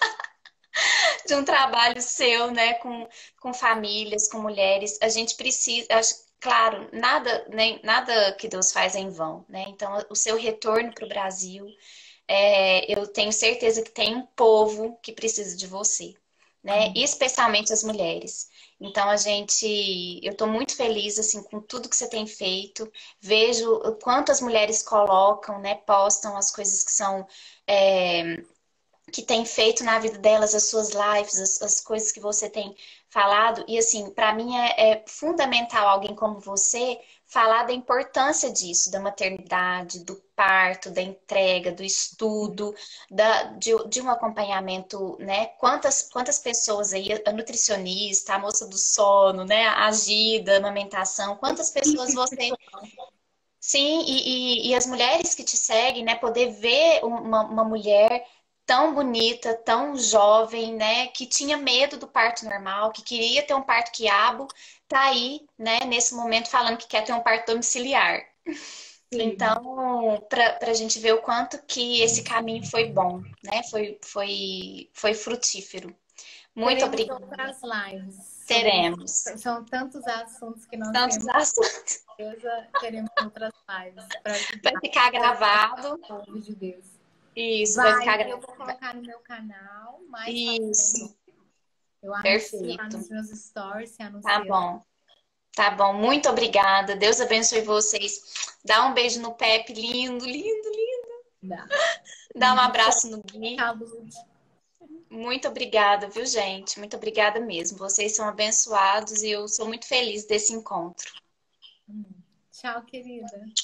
de um trabalho seu, né, com, com famílias, com mulheres. A gente precisa, claro, nada, nem, nada que Deus faz é em vão, né? Então, o seu retorno para o Brasil, é, eu tenho certeza que tem um povo que precisa de você, né? E especialmente as mulheres. Então a gente, eu estou muito feliz assim com tudo que você tem feito. Vejo o quanto as mulheres colocam, né? Postam as coisas que são é, que tem feito na vida delas, as suas lives, as, as coisas que você tem falado, e assim, para mim é, é fundamental alguém como você falar da importância disso, da maternidade, do parto, da entrega, do estudo, da, de, de um acompanhamento, né? Quantas, quantas pessoas aí, a nutricionista, a moça do sono, né? A Gida, a amamentação, quantas pessoas você sim, e, e, e as mulheres que te seguem, né? Poder ver uma, uma mulher tão bonita, tão jovem, né? Que tinha medo do parto normal, que queria ter um parto quiabo, tá aí, né? Nesse momento falando que quer ter um parto domiciliar. Sim. Então, para a gente ver o quanto que esse caminho foi bom, né? Foi, foi, foi frutífero. Muito Teremos obrigada. outras lives sobre isso. Teremos São tantos assuntos que nós tantos temos, assuntos. certeza, teremos outras lives para Vai ajudar ficar gravado. o povo de Deus. Isso, vai Vai, ficar eu gravado. vou colocar no meu canal mais pra frente. Isso. Eu anuncio lá Perfeito. nos meus stories, se Tá anuncia. bom. Tá bom. Muito obrigada. Deus abençoe vocês. Dá um beijo no Pepe. Lindo, lindo, lindo. Dá. Dá um abraço no Gui. Tchau, gente. Muito obrigada, viu, gente? Muito obrigada mesmo. Vocês são abençoados e eu sou muito feliz desse encontro. Tchau, querida.